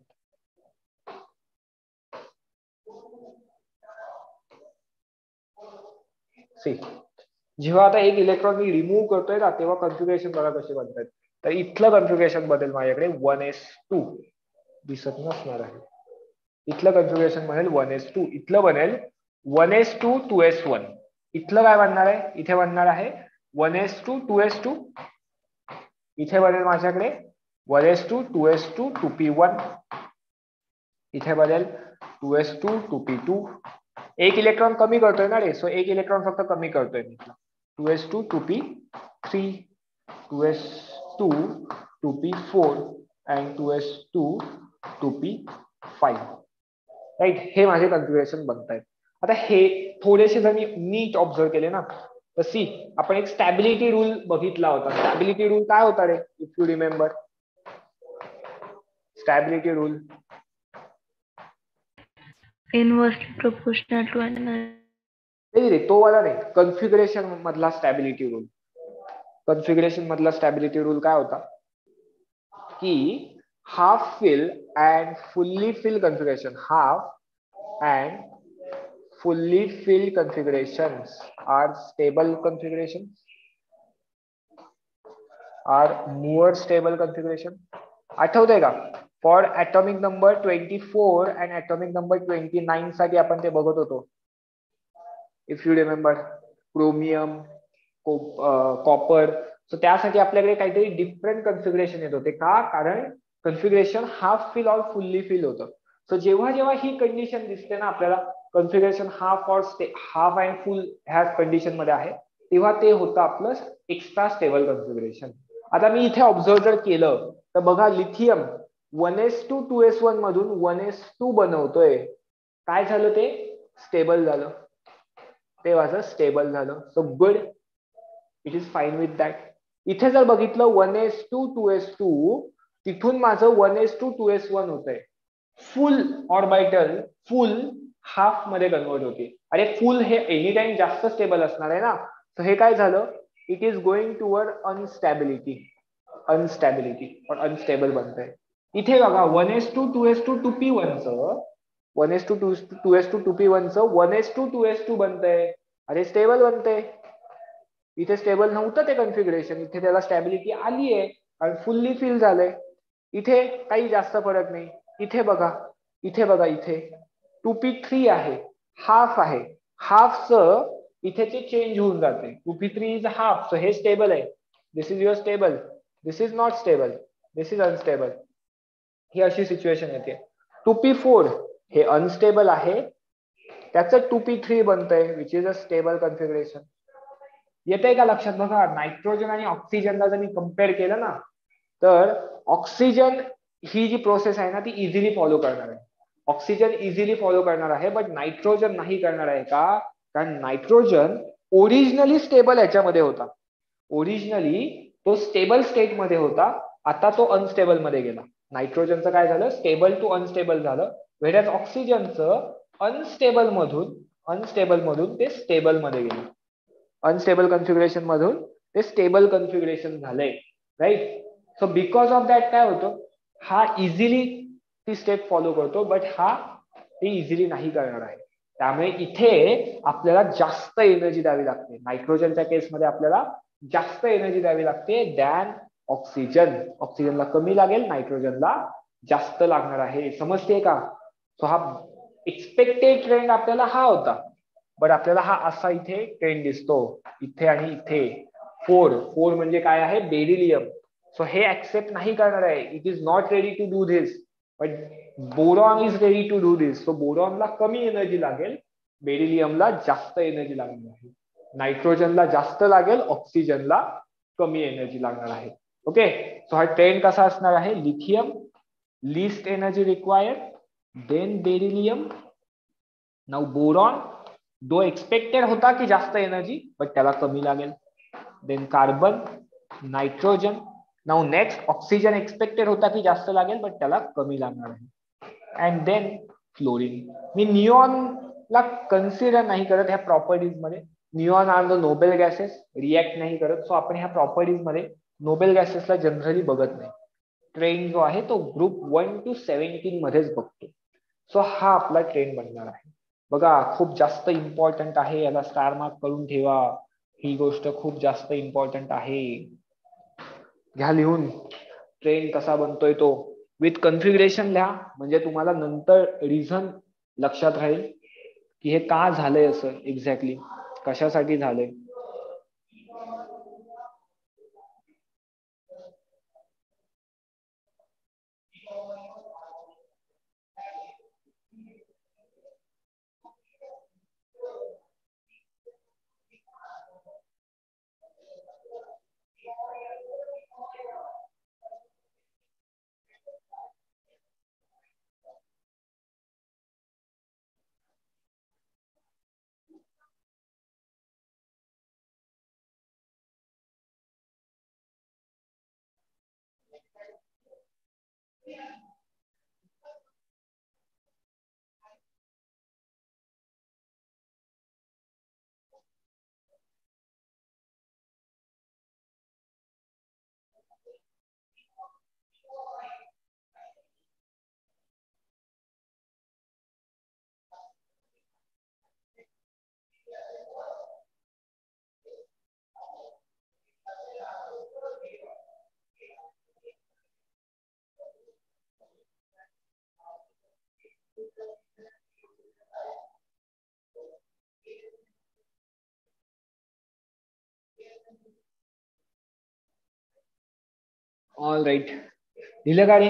सी, जेव्हा आता एक इलेक्ट्रॉन मी रिमूव्ह करतोय ना, तेव्हा कन्फिगरेशन बघा कसे बनतात. तर इथलं कन्फिगरेशन बनेल माझ्याकडे वन एस टू, दिसत नसणार आहे. इथलं कन्फिगरेशन बनेल वन एस टू, इथलं बनेल one S two two S one. इथलं काय बनणार आहे, इथे बनणार आहे one S two two S two. इथे बनेल माझ्याकडे one S two two S two two P one. इथे बनेल two S two two P two. एक इलेक्ट्रॉन कमी करतोय ना रे, सो एक इलेक्ट्रॉन फक्त कमी करतोय मी. Two S two two P three, two S two two P four and two S two two P five. Right, हे माझे कन्फिगरेशन बनत आहेत. आता हे थोडेसे जर मी नीट ऑब्झर्व केले ना, तर सी, आपण एक स्टॅबिलिटी रूल बघितला होता. स्टॅबिलिटी रूल काय होता रे, if you remember. Stability rule inversely proportional to energy. नाही रे, तो वाला नाही, कन्फिगरेशन मधला स्टॅबिलिटी रूल. कन्फिगरेशन मधला स्टॅबिलिटी रूल काय होता की half fill and fully fill configuration, half and fully filled configurations are stable configurations, are more stable configuration. आठवतंय का, for atomic number twenty four and atomic number twenty nine साठी आपण ते बघत होतो. If you remember, chromium, copper. So त्यासाठी आपल्याकडे काहीतरी डिफरंट कन्फिगरेशन येत होते. का, कारण कन्फिगरेशन हाफ फिल और फुल्ली फिल होतं. सो जेव्हा जेव्हा ही कंडिशन दिसते ना आपल्याला, कन्फिगरेशन हाफ और हाफ अँड फुल ह्या कंडिशन मध्ये आहे, तेव्हा ते होतं आपलं एक्स्ट्रा स्टेबल कन्फिगरेशन. आता मी इथे ऑब्झर्व जर केलं तर बघा, lithium one S two two S one मधून वन एस टू बनवतोय. काय झालं, ते स्टेबल झालं, ते माझं स्टेबल झालं. So good, it is fine with that. इथे जर बघितलं one S two two S two, तिथून माझं one S two two S one होतंय. फुल ऑर्बिटल फुल हाफ मध्ये कन्वर्ट होते. अरे फुल हे एनी टाइम जास्त स्टेबल असणार आहे ना, तर हे काय झालं, it is going toward unstability, unstability और अनस्टेबल बनतंय. इथे बघा one S two two S two two p वनचं, one S two two two S two two p वनचं one S two two S two बनतंय. अरे स्टेबल बनतंय. इथे स्टेबल नव्हतं ते कन्फिगरेशन, इथे त्याला स्टॅबिलिटी आली आहे आणि फुल्ली फिल झालंय. इथे काही जास्त फरक नाही. इथे बघा, इथे बघा, इथे टू पी थ्री आहे, हाफ आहे, हाफचं इथे ते चेंज होऊन जाते. Two P three is half, so हे स्टेबल आहे. This is your stable, this is not stable, this is unstable. ही अशी सिच्युएशन येते. टू पी फोर हे अनस्टेबल आहे, त्याचं टू पी थ्री बनतंय which is a stable configuration. येतंय का लक्षात? बघा, नायट्रोजन आणि ऑक्सिजनला जर मी कम्पेअर केलं ना, तर ऑक्सिजन ही जी प्रोसेस आहे ना ती इझिली फॉलो करणार आहे. ऑक्सिजन इझिली फॉलो करणार आहे, बट नायट्रोजन नाही करणार आहे. का? कारण नायट्रोजन ओरिजिनली स्टेबल याच्यामध्ये होता. ओरिजिनली तो स्टेबल स्टेट मध्ये होता, आता तो अनस्टेबल मध्ये गेला. नायट्रोजनचं काय झालं? स्टेबल टू अनस्टेबल झालं. व्हेअरएज ऑक्सिजनचं अनस्टेबल मधून अनस्टेबल मधून ते स्टेबल मध्ये गेलं. अनस्टेबल कन्फिगरेशन मधून ते स्टेबल कन्फिगरेशन झालंय. Right? So because of that काय होतं, हा इझिली ती स्टेप फॉलो करतो, बट हा ते इझिली नाही करणार आहे. त्यामुळे इथे आपल्याला जास्त एनर्जी द्यावी लागते. नायट्रोजनच्या केसमध्ये आपल्याला जास्त एनर्जी द्यावी लागते दॅन ऑक्सिजन. ऑक्सिजनला कमी लागेल, नायट्रोजनला जास्त लागणार आहे. समजते का? सो हा एक्सपेक्टेड ट्रेंड आपल्याला हा होता, बट आपल्याला हा असा इथे ट्रेंड दिसतो, इथे आणि इथे. फोर फोर म्हणजे काय आहे? बेरिलियम. सो हे ऍक्सेप्ट नाही करणार आहे. It is not ready to do this, but boron is ready to do this. So बोरॉनला कमी एनर्जी लागेल, बेरिलियमला जास्त एनर्जी लागणार आहे. नायट्रोजनला जास्त लागेल, ऑक्सिजनला कमी एनर्जी लागणार आहे. ओके, सो हा ट्रेंड कसा असणार आहे? Lithium least energy required, then beryllium, now boron though expected होता की जास्त एनर्जी, बट त्याला कमी लागेल. Then carbon, nitrogen, now next oxygen expected होता की जास्त लागेल, बट त्याला कमी लागणार आहे. And then fluorine. मी निऑन ला कन्सिडर नाही करत ह्या प्रॉपर्टीज मध्ये. Neon are the noble gases, react नाही करत. सो आपण ह्या प्रॉपर्टीज मध्ये नोबेल गॅसेसला जनरली बघत नाही. ट्रेंड जो आहे तो ग्रुप वन टू सेव्हन्टीन मध्येच बघतो. सो हा आपला ट्रेंड बनणार आहे. बघा, खूप जास्त इम्पॉर्टंट आहे, याला स्टार मार्क करून ठेवा. ही गोष्ट खूप जास्त इम्पॉर्टंट आहे. घ्या लिहून, ट्रेंड कसा बनतोय तो विथ कन्फिगरेशन लिहा, म्हणजे तुम्हाला नंतर रिझन लक्षात राहील की हे का झालंय असं, एक्झॅक्टली कशासाठी झालंय. ऑल राईट, लिहिलं का रे?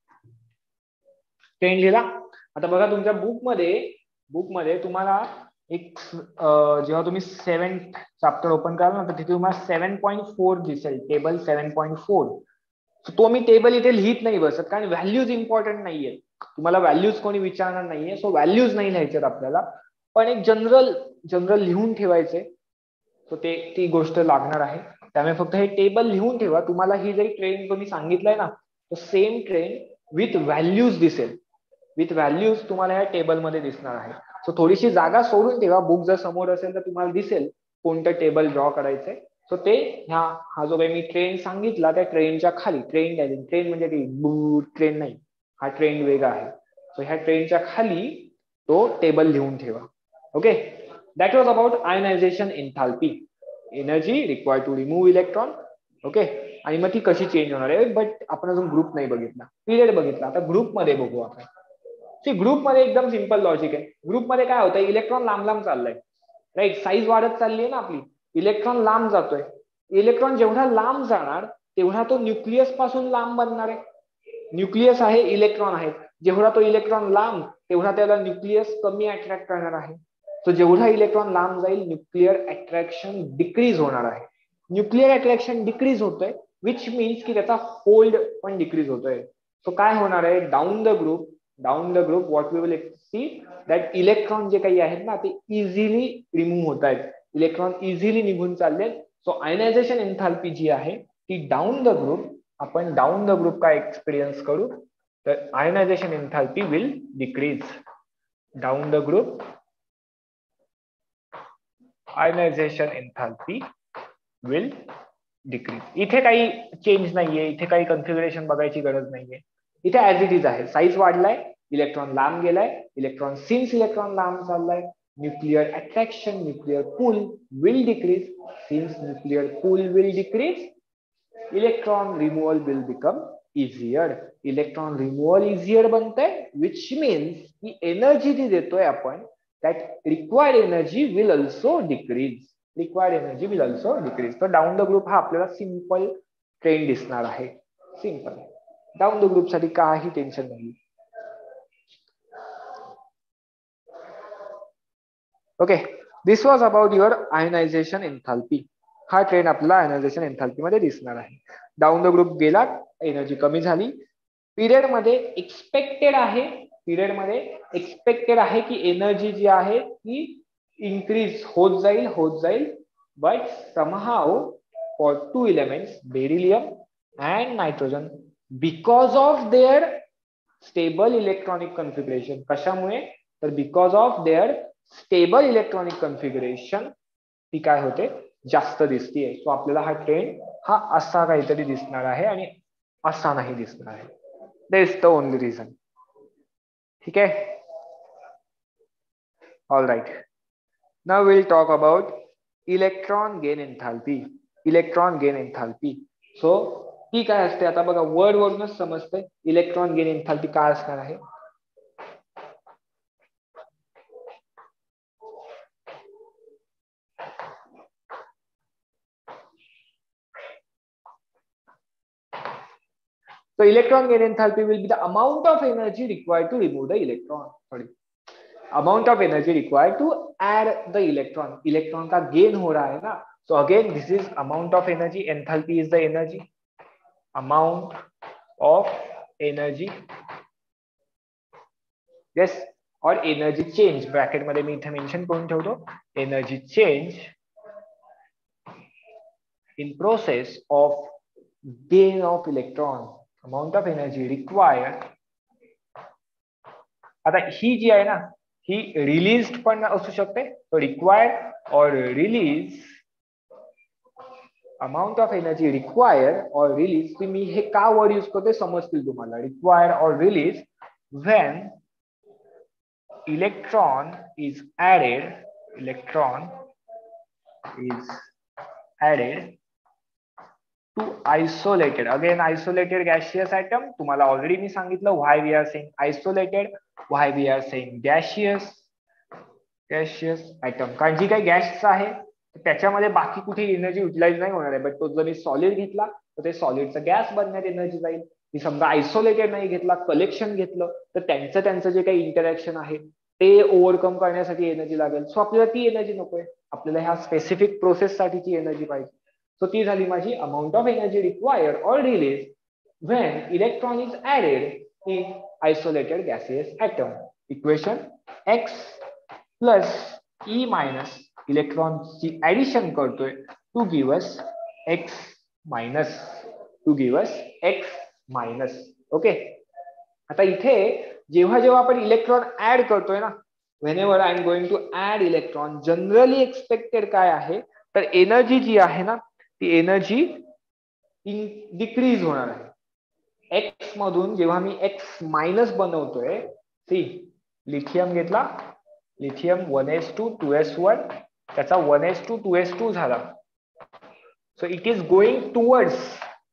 ट्रेंड लिहिला. आता बघा, तुमच्या बुक मध्ये बुक मध्ये तुम्हाला एक जेव्हा तुम्ही सेव्हन्थ चॅप्टर ओपन कराल ना, तर तिथे तुम्हाला सेव्हन पॉईंट फोर दिसेल, टेबल सेव्हन पॉईंट फोर. तो मी टेबल इथे लिहित नाही बसत, कारण व्हॅल्यूज इम्पॉर्टंट नाहीये. तुम्हाला व्हॅल्यूज कोणी विचारणार नाहीये, सो व्हॅल्यूज नाही लिहायच्यात आपल्याला, पण एक जनरल जनरल लिहून ठेवायचे. सो ते ती गोष्ट लागणार आहे. त्यामुळे फक्त हे टेबल लिहून ठेवा. तुम्हाला ही जरी ट्रेंड तुम्ही सांगितलंय ना, तो सेम ट्रेंड विथ व्हॅल्यूज दिसेल. विथ व्हॅल्यूज तुम्हाला या टेबलमध्ये दिसणार आहे. सो थोडीशी जागा सोडून ठेवा. बुक जर समोर असेल तर तुम्हाला दिसेल कोणतं टेबल ड्रॉ करायचंय. सो ते ह्या हा जो काही मी ट्रेंड सांगितला त्या ट्रेंडच्या खाली, ट्रेंड आहे, ट्रेंड म्हणजे ती ट्रेंड नाही, हा ट्रेंड वेगळा आहे. सो ह्या ट्रेंडच्या खाली तो टेबल लिहून ठेवा. Okay, that was about ionisation enthalpy, energy required to remove electron. Okay, आणि मग ती कशी चेंज होणार आहे. बट आपण अजून ग्रुप नाही बघितला, पिरियड बघितला. आता ग्रुप मध्ये बघू आपण. ग्रुप मध्ये एकदम सिंपल लॉजिक आहे. ग्रुप मध्ये काय होतं, इलेक्ट्रॉन लांब लांब चाललाय, राईट. साईज वाढत चालली आहे ना आपली, इलेक्ट्रॉन लांब जातोय. इलेक्ट्रॉन जेवढा लांब जाणार तेवढा तो न्यूक्लियस पासून लांब बनणार आहे. न्यूक्लियस आहे, इलेक्ट्रॉन आहे. जेवढा तो इलेक्ट्रॉन लांब तेवढा त्याला न्यूक्लियस कमी अट्रॅक्ट करणार आहे. तो जेवढा इलेक्ट्रॉन लांब जाईल न्यूक्लिअर अट्रॅक्शन डिक्रीज होणार आहे. न्यूक्लिअर अट्रॅक्शन डिक्रीज होतोय, विच मीन्स की त्याचा होल्ड पण डिक्रीज होतोय. सो काय होणार आहे, down the group down the group what we will see that electron जे काही आहेत ना ते इझिली रिमूव्ह होत आहेत. इलेक्ट्रॉन इझिली निघून चालले. सो आयनायझेशन एन्थाल्पी जी आहे ती डाऊन द ग्रुप, आपण डाऊन द ग्रुप काय एक्सपिरियन्स करू तर ionisation enthalpy will decrease. Down the group ionisation enthalpy will decrease. इथे काही चेंज नाहीये, इथे काही कन्फिगरेशन बघायची गरज नाहीये. इथे ऍज इट इज आहे. साईज वाढलाय, इलेक्ट्रॉन लांब गेलाय, इलेक्ट्रॉन सिन्स इलेक्ट्रॉन लांब चाललाय, nuclear attraction nuclear pull will decrease. Since nuclear pull will decrease, electron removal will become easier. Electron removal easier बनतंय, विच मीन्स की एनर्जी जी देतोय आपण that required energy will also decrease. Required energy will also decrease. तर डाऊन द ग्रुप हा आपल्याला सिंपल ट्रेंड दिसणार आहे. सिंपल डाऊन द ग्रुप साठी काही टेन्शन नाही. Okay, this was about your ionisation enthalpy. हा ट्रेंड आपल्याला आयनायझेशन एन्थाल्पी मध्ये दिसणार आहे. डाऊन द ग्रुप गेला, एनर्जी कमी झाली. पिरियड मध्ये एक्सपेक्टेड आहे पिरियड मध्ये एक्सपेक्टेड आहे की एनर्जी जी आहे ती इन्क्रीज होत जाईल होत जाईल but somehow for two elements beryllium and nitrogen because of their stable electronic configuration. कशामुळे तर because of their stable electronic configuration ती काय होते, जास्त दिसतीये. सो आपल्याला हा ट्रेंड हा असा काहीतरी दिसणार आहे आणि असा नाही दिसणार आहे. That is the only reason. ठीक है. All right. Now we'll talk about electron gain enthalpy. Electron gain enthalpy. So ती काय असते आता बघा, वर्ड वरूनच समजते इलेक्ट्रॉन गेन एन्थाल्पी काय असणार आहे. So electron gain enthalpy will be the amount of energy required to remove the electron. Sorry. Amount of energy required to add the electron. Electron का gain हो रहा है ना. So again this is amount of energy. Enthalpy is the energy. Amount of energy. Yes. और energy change bracket मध्ये मी इथे मेंशन करून ठेवतो. Energy change in process of gain of electron. Amount of energy required. आता ही जी आहे ना ही रिलीज पण असू शकते. तो रिक्वायर्ड और release amount of energy required और रिलीज. मी हे का वर्ड यूज करते समजतील तुम्हाला. रिक्वायर्ड और release when electron is added electron is added to isolated. Again isolated gaseous atom. तुम्हाला ऑलरेडी मी सांगितलं why we are saying isolated, why we are saying gaseous gaseous atom. कारण जी काही गॅस आहे त्याच्यामध्ये बाकी कुठे एनर्जी युटिलाइज नाही होणार आहे. बट तो जर मी सॉलिड घेतला तर ते सॉलिडचं गॅस बनण्यात एनर्जी जाईल. मी समजा आयसोलेटेड नाही घेतला, कलेक्शन घेतलं तर त्यांचं त्यांचं जे काही इंटरॅक्शन आहे ते ओव्हरकम करण्यासाठी एनर्जी लागेल. सो आपल्याला ती एनर्जी नकोय, आपल्याला ह्या स्पेसिफिक प्रोसेस साठीची एनर्जी पाहिजे. सो ती झाली माझी अमाउंट ऑफ एनर्जी रिक्वायर्ड और release when electron is added in isolated gaseous atom. Equation X plus E minus इलेक्ट्रॉनची ऍडिशन करतोय to give us X minus to give us X minus. Okay. आता इथे जेव्हा जेव्हा आपण इलेक्ट्रॉन ऍड करतोय ना, whenever I am going to add electron, generally expected काय आहे तर एनर्जी जी आहे ना ती एनर्जी डिक्रीज होणार आहे. एक्स मधून जेव्हा मी एक्स मायनस बनवतोय, सी लिथियम घेतला, lithium one S two two S one, त्याचा one S two two S two झाला. So it is going towards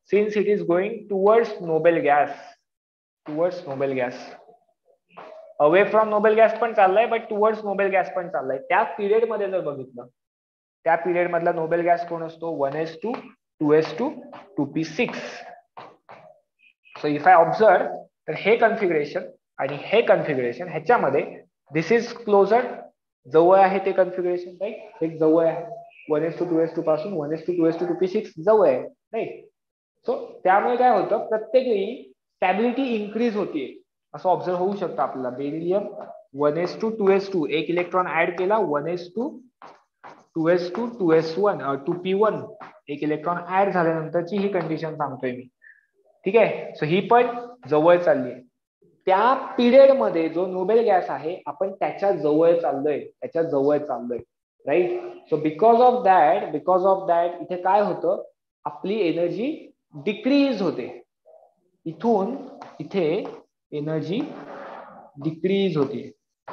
since it is going towards noble gas, towards noble gas, away from noble gas पण चाललाय बट टुवर्ड्स नोबेल गॅस पण चाललाय. त्या पिरियड मध्ये जर बघितलं, त्या पिरियड मधला नोबेल गॅस कोण असतो? One S two, two S two, two P six. So if I observe तर हे कन्फिगरेशन आणि हे कन्फिगरेशन ह्याच्यामध्ये दिस इज क्लोजर, जवळ आहे ते कन्फिगरेशन, राईट. एक जवळ आहे one S two two S two पासून one S two two S two two P six जवळ आहे, राईट. सो त्यामुळे काय होतं, प्रत्येक वेळी स्टॅबिलिटी इन्क्रीज होतीये असं ऑब्झर्व होऊ शकतं आपल्याला. Beryllium one S two two S two, एक इलेक्ट्रॉन ऍड केला, one S two two S two two S one two P one, एक इलेक्ट्रॉन ऍड झाल्यानंतरची ही कंडिशन सांगतोय मी, ठीक आहे. सो ही पण जवळ चालली आहे. त्या पिरियड मध्ये जो नोबेल गॅस आहे आपण त्याच्या जवळ चाललोय, त्याच्या जवळ चाललोय, right. So because of that, because of that इथे काय होतं, आपली एनर्जी डिक्रीज होते. इथून इथे एनर्जी डिक्रीज होती,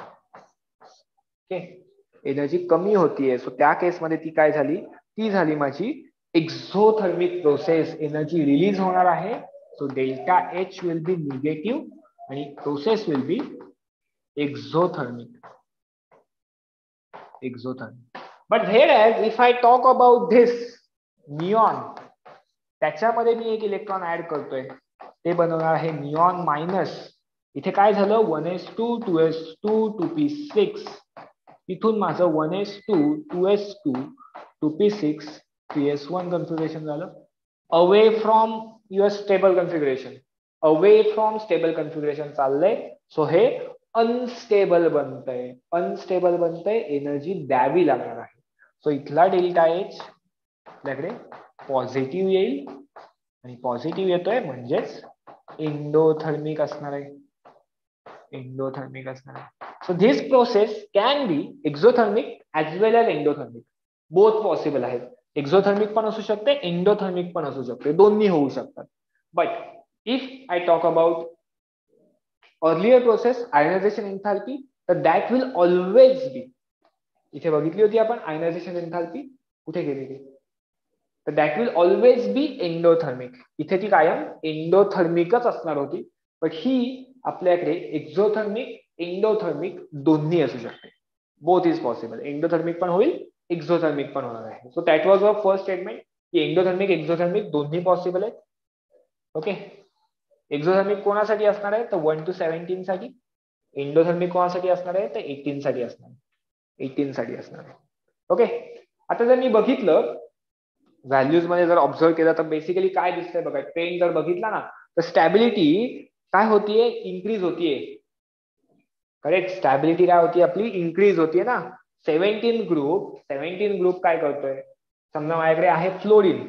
ओके, एनर्जी कमी होतीये. सो त्या केसमध्ये ती काय झाली, ती झाली माझी एक्झोथर्मिक प्रोसेस. एनर्जी रिलीज होणार आहे. So delta H will be negative आणि process will be exothermic, exothermic. But here as if I talk about this neon, त्याच्यामध्ये मी एक इलेक्ट्रॉन ऍड करतोय, ते बनवणार आहे निऑन मायनस. इथे काय झालं, one S two two S two two P six, इथून माझं one S two two S two two P six three s one configuration झालं. Away from your stable configuration, away from stable configuration चाललंय. सो हे अनस्टेबल बनतंय, अनस्टेबल बनतंय, एनर्जी द्यावी लागणार आहे. सो इथला डेल्टा एच आपल्याकडे पॉझिटिव्ह येईल आणि पॉझिटिव्ह येतोय म्हणजेच एंडोथर्मिक असणार आहे, एंडोथर्मिक असणार आहे. So this process can be exothermic as well as endothermic, both possible आहेत. एक्झोथर्मिक पण असू शकते, एंडोथर्मिक पण असू शकते, दोन्ही होऊ शकतात. But if I talk about earlier process ionisation enthalpy, तर दॅट विल ऑलवेज बी, इथे बघितली होती आपण आयनायझेशन एन्थाल्पी कुठे गेलेली, तर that will always be endothermic. इथे ती कायम एंडोथर्मिकच असणार होती. बट ही आपल्याकडे एक्झोथर्मिक, एंडोथर्मिक दोन्ही असू शकते. बोथ इज पॉसिबल, एंडोथर्मिक पण होईल, एक्झोथर्मिक पण होणार आहे. So that was a first statement की एंडोथर्मिक, एक्झोथर्मिक दोन्ही पॉसिबल आहेत. ओके, एक्झोथर्मिक कोणासाठी असणार आहे, तर वन टू सेव्हन्टीन साठी. एंडोथर्मिक कोणासाठी असणार आहे, तर एटीन साठी असणार आहे, एटीन साठी असणार आहे. ओके, आता जर मी बघितलं व्हॅल्यूज मध्ये जर ऑब्झर्व केलं तर बेसिकली काय दिसतंय बघा, ट्रेंड जर बघितला ना तर स्टॅबिलिटी काय होतीये, इन्क्रीज होतीये. करेक्ट, स्टॅबिलिटी काय होती आपली, इन्क्रीज होतीये ना. सेव्हन्टीन ग्रुप, सेव्हन्टीन ग्रुप काय करतोय, समजा माझ्याकडे आहे फ्लोरीन,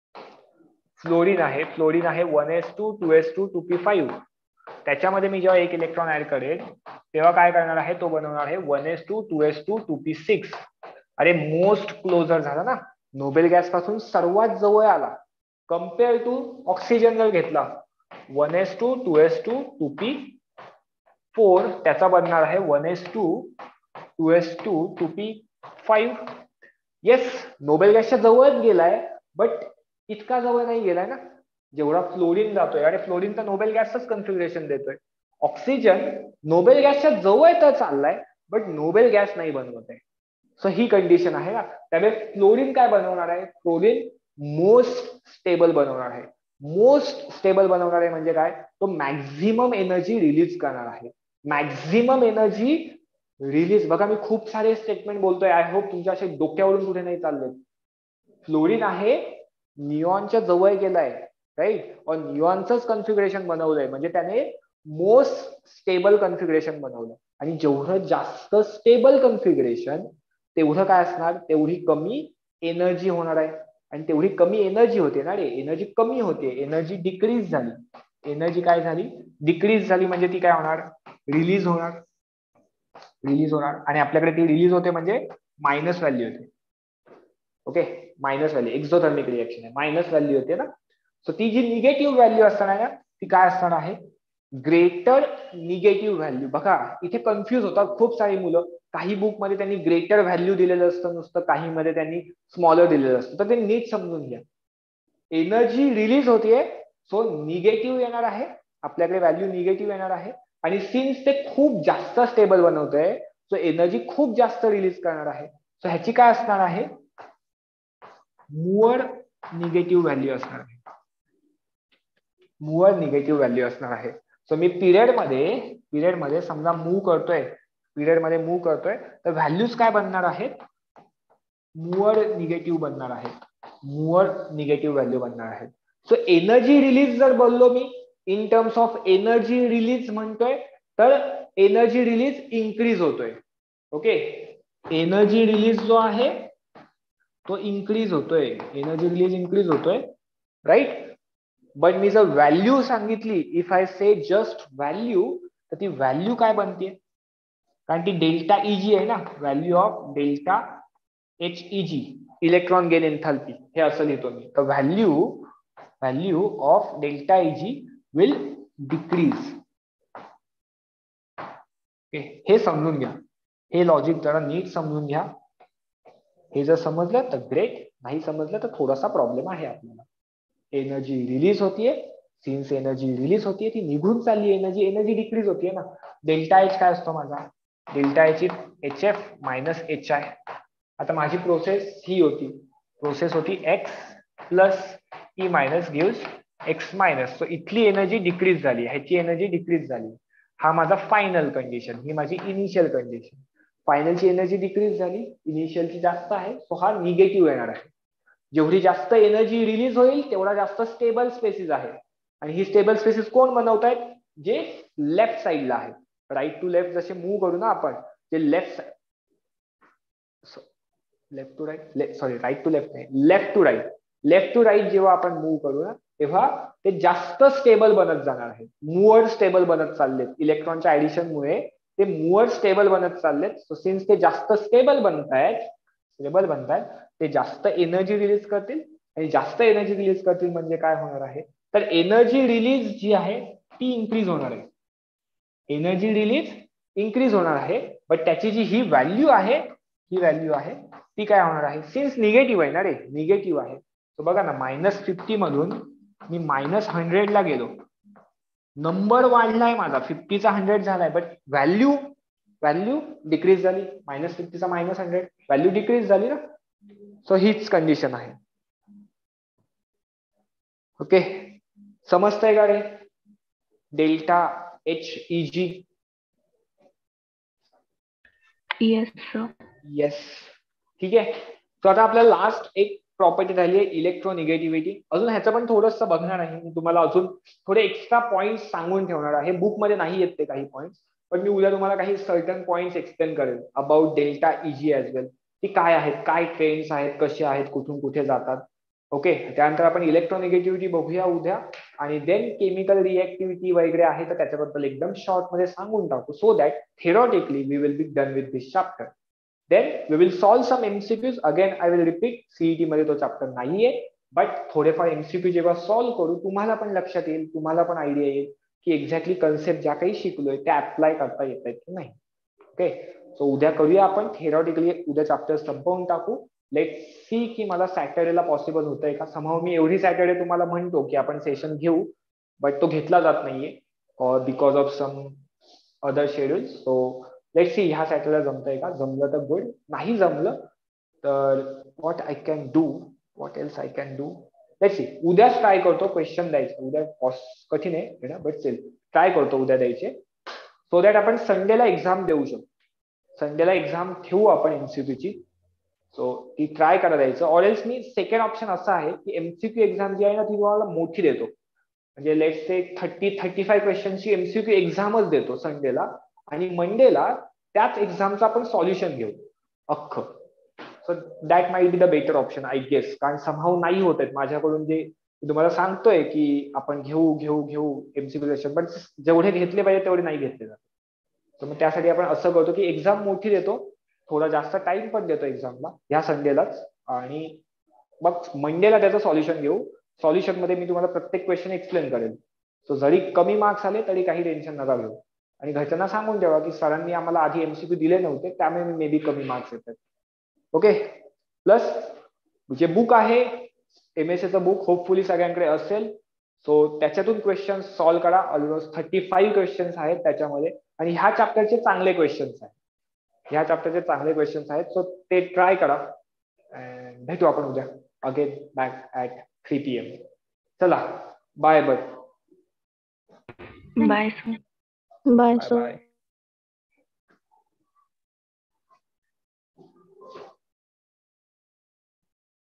फ्लोरीन आहे, फ्लोरीन आहे one S two two S two two P five. त्याच्यामध्ये मी जेव्हा एक इलेक्ट्रॉन ऍड करेल तेव्हा काय करणार आहे, तो बनवणार आहे one S two two S two two P six. अरे मोस्ट क्लोजर झाला ना, नोबेल गॅस पासून सर्वात जवळ आला. कम्पेअर टू ऑक्सिजन जर घेतला, one S two two S two two P four, त्याचा बनणार आहे one S two two S two two P five. Yes, noble गॅसच्या जवळच गेलाय, बट इतका जवळ नाही गेलाय ना जेवढा फ्लोरीन जातोय. आणि फ्लोरीन तर नोबेल गॅसच कन्फिगरेशन देतोय. ऑक्सिजन नोबेल गॅसच्या जवळ तर चाललाय, बट नोबेल गॅस नाही बनवत आहे. सो ही कंडिशन आहे ना. त्यामुळे फ्लोरीन काय बनवणार आहे, फ्लोरीन मोस्ट स्टेबल बनवणार आहे. मोस्ट स्टेबल बनवणार आहे म्हणजे काय, तो मॅक्झिमम एनर्जी रिलीज करणार आहे. मॅक्झिमम एनर्जी रिलीज, बघा मी खूप सारे स्टेटमेंट बोलतोय, आय होप तुमच्या असे डोक्यावरून कुठे नाही चालले. फ्लोरीन आहे निऑनच्या जवळ गेलाय, राईट, और निऑनचंच कन्फिगरेशन बनवलंय म्हणजे त्याने मोस्ट स्टेबल कन्फिगरेशन बनवलं. आणि जेवढं जास्त स्टेबल कन्फिगरेशन तेवढं काय असणार, तेवढी कमी एनर्जी होणार आहे. आणि तेवढी कमी एनर्जी होते ना रे, एनर्जी कमी होते, एनर्जी डिक्रीज झाली. एनर्जी काय झाली, डिक्रीज झाली म्हणजे ती काय होणार, रिलीज होणार, रिलीज होणार. आणि आपल्याकडे ती रिलीज होते म्हणजे मायनस व्हॅल्यू होते. Okay, minus value, exothermic reaction आहे, मायनस व्हॅल्यू होते ना. सो ती जी निगेटिव्ह व्हॅल्यू असणार आहे ना, ती काय असणार आहे, ग्रेटर निगेटिव्ह व्हॅल्यू. बघा इथे कन्फ्युज होतात खूप सारी मुलं. काही बुक मध्ये त्यांनी ग्रेटर व्हॅल्यू दिलेलं असतं नुसतं, काही मध्ये त्यांनी स्मॉलर दिलेलं असतं. तर ते नीट समजून घ्या. एनर्जी रिलीज होतीये, सो निगेटिव्ह येणार आहे, आपल्याकडे व्हॅल्यू निगेटिव्ह येणार आहे. आणि सिन्स ते खूप जास्त स्टेबल बनवतंय, सो एनर्जी खूप जास्त रिलीज करणार आहे. सो ह्याची काय असणार आहे, मूवर निगेटिव्ह व्हॅल्यू असणार आहे. मूवर निगेटिव्ह व्हॅल्यू असणार आहे. सो मी पिरियड मध्ये पिरियड मध्ये समजा मूव्ह करतोय, पिरियड मध्ये मूव्ह करतोय, तर व्हॅल्यूज काय बनणार आहेत, मूवर निगेटिव्ह बनणार आहेत. मूवर निगेटिव्ह व्हॅल्यू बनणार आहेत. सो एनर्जी रिलीज जर बोललो मी, in terms of energy release म्हणतोय, तर एनर्जी रिलीज इन्क्रीज होतोय. ओके, एनर्जी रिलीज जो आहे तो इन्क्रीज होतोय, एनर्जी रिलीज इन्क्रीज होतोय, राईट. बट मी जर व्हॅल्यू सांगितली, if I say just value, तर ती व्हॅल्यू काय बनते, कारण ती डेल्टा इजी आहे ना, value of delta H EG, electron gain enthalpy, हे असं लिहितो मी. तर value value of delta EG will decrease. हे समजून घ्या, हे लॉजिक जरा नीट समजून घ्या. हे जर समजलं तर ग्रेट, नाही समजलं तर थोडासा प्रॉब्लेम आहे आपल्याला. एनर्जी रिलीज होतीये, सिन्स एनर्जी रिलीज होतीये, ती निघून चालली एनर्जी, एनर्जी डिक्रीज होतीये ना. डेल्टा एच काय असतो माझा, delta H H F minus H I. आता माझी प्रोसेस ही होती, प्रोसेस होती X plus E minus gives X minus. So इथली एनर्जी डिक्रीज झाली, ह्याची एनर्जी डिक्रीज झाली. हा माझा फायनल कंडिशन, ही माझी इनिशियल कंडिशन. फायनलची एनर्जी डिक्रीज झाली, इनिशियलची जास्त आहे, सो हा निगेटिव्ह येणार आहे. जेवढी जास्त एनर्जी रिलीज होईल तेवढा जास्त स्टेबल स्पेसिस आहे. आणि ही स्टेबल स्पेसिस कोण बनवतायत, जे लेफ्ट साइडला आहेत. राईट टू लेफ्ट जसे मूव्ह करू ना आपण, जे left left to right sorry right to left नाही left to right left to right जेव्हा आपण मूव्ह करू ना, तेव्हा ते जास्त स्टेबल बनत जाणार आहे. मूव्हर स्टेबल बनत चाललेत, इलेक्ट्रॉनच्या ऍडिशन मुळे ते मूव्हर स्टेबल बनत चाललेत. सो सिन्स ते जास्त स्टेबल बनतायत, स्टेबल बनतायत, ते जास्त एनर्जी रिलीज करतील. आणि जास्त एनर्जी रिलीज करतील म्हणजे काय होणार आहे, तर एनर्जी रिलीज जी आहे ती इन्क्रीज होणार आहे. एनर्जी रिलीज इन्क्रीज होणार आहे, बट त्याची जी ही व्हॅल्यू आहे, ही व्हॅल्यू आहे ती काय होणार आहे, सिन्स निगेटिव्ह आहे ना रे, निगेटिव्ह आहे. तर बघा ना, मायनस फिफ्टी मधून मी मायनस हंड्रेड ला गेलो, नंबर वाढलाय माझा, फिफ्टीचा हंड्रेड झालाय, बट व्हॅल्यू व्हॅल्यू डिक्रीज झाली. मायनस फिफ्टीचा मायनस हंड्रेड, व्हॅल्यू डिक्रीज झाली ना. सो हीच कंडिशन आहे. ओके, समजतंय का रे, delta H E G. Yes sir. Yes, ठीक आहे. तर आता आपल्याला लास्ट एक प्रॉपर्टी राहिली आहे, इलेक्ट्रोनिगेटिव्हिटी. अजून ह्याचं पण थोडंसं बघणार आहे मी, तुम्हाला अजून थोडे एक्स्ट्रा पॉईंट सांगून ठेवणार आहे. बुक मध्ये नाही येत ते काही पॉईंट, पण मी उद्या तुम्हाला काही सर्टन पॉईंट्स एक्सप्लेन करेल about delta easy as well, की काय आहेत, काय ट्रेंड्स आहेत, कसे आहेत, कुठून कुठे जातात. ओके, त्यानंतर आपण इलेक्ट्रोनिगेटिव्हिटी बघूया उद्या, आणि देन केमिकल रिएक्टिव्हिटी वगैरे आहे तर त्याच्याबद्दल एकदम शॉर्ट मध्ये सांगून टाकू, so that theoretically we will be done with this chapter. Then we will solve some MCQs. Again I will repeat, CET मध्ये तो चॅप्टर नाहीये, बट थोडेफार एमसीक्यू जेव्हा सॉल्व्ह करू, तुम्हाला पण लक्षात येईल, तुम्हाला पण आयडिया येईल की एक्झॅक्टली कन्सेप्ट ज्या काही शिकलोय त्या अप्लाय करता येत आहेत की नाही. ओके, सो उद्या करूया आपण थेरॉटिकली, उद्या चॅप्टर संपवून टाकू. लेट सी की मला सॅटर्डेला पॉसिबल होतंय का. समहाव मी एव्हरी सॅटर्डे तुम्हाला म्हणतो की आपण सेशन घेऊ, बट तो घेतला जात नाहीये और because of some other schedule. So let see ह्या सॅटर्डेला जमतंय का, जमलं तर गुड, नाही जमलं तर what I can do, what else I can do, let see. उद्याच ट्राय करतो क्वेश्चन द्यायचे, उद्या कठीण आहे बट स्टील ट्राय करतो उद्या द्यायचे, सो दॅट आपण संडेला एक्झाम देऊ शकतो. संडेला एक्झाम ठेवू आपण एमसीक्यूची, सो ती ट्राय करा द्यायचं. ऑर एल्स मी सेकंड ऑप्शन असा आहे की एमसीक्यू एक्झाम जी आहे ना ती तुम्हाला मोठी देतो, म्हणजे let say thirty thirty five क्वेश्चनची एमसीक्यू एक्झामच देतो संडेला, आणि मंडेला त्याच एक्झामचं आपण सॉल्युशन घेऊ अख्खं. So that might be the better option I guess, कारण समहाव नाही होत आहेत माझ्याकडून जे तुम्हाला सांगतोय की आपण घेऊ घेऊ घेऊ एमसीक्यू सेशन, पण जेवढे घेतले पाहिजे तेवढे नाही घेतले जात. तर मग त्यासाठी आपण असं करतो की एक्झाम मोठी देतो, थोडा जास्त टाइम पण देतो एक्झामला ह्या संडेलाच, आणि मग मंडेला त्याचं सॉल्युशन घेऊ. सॉल्युशन मध्ये मी तुम्हाला प्रत्येक क्वेश्चन एक्सप्लेन करेल. सो जरी कमी मार्क्स आले तरी काही टेन्शन नका घेऊ, आणि घरच्यांना सांगून ठेवा की सरांनी आम्हाला आधी एमसीक्यू दिले नव्हते त्यामुळे मे बी कमी मार्क्स येतात. ओके, प्लस जे बुक आहे एमएसएचं बुक होपफुली सगळ्यांकडे असेल. सो त्याच्यातून क्वेश्चन सॉल्व्ह करा. ऑलमोस्ट थर्टी फाईव्ह क्वेश्चन्स आहेत त्याच्यामध्ये आणि ह्या चॅप्टरचे चांगले क्वेश्चन्स आहेत. ह्या चॅप्टरचे चांगले क्वेश्चन्स आहेत. सो ते ट्राय करा. भेटू आपण उद्या again back at three P M. चला bye bye bye sir. Bye bye sir. Bye.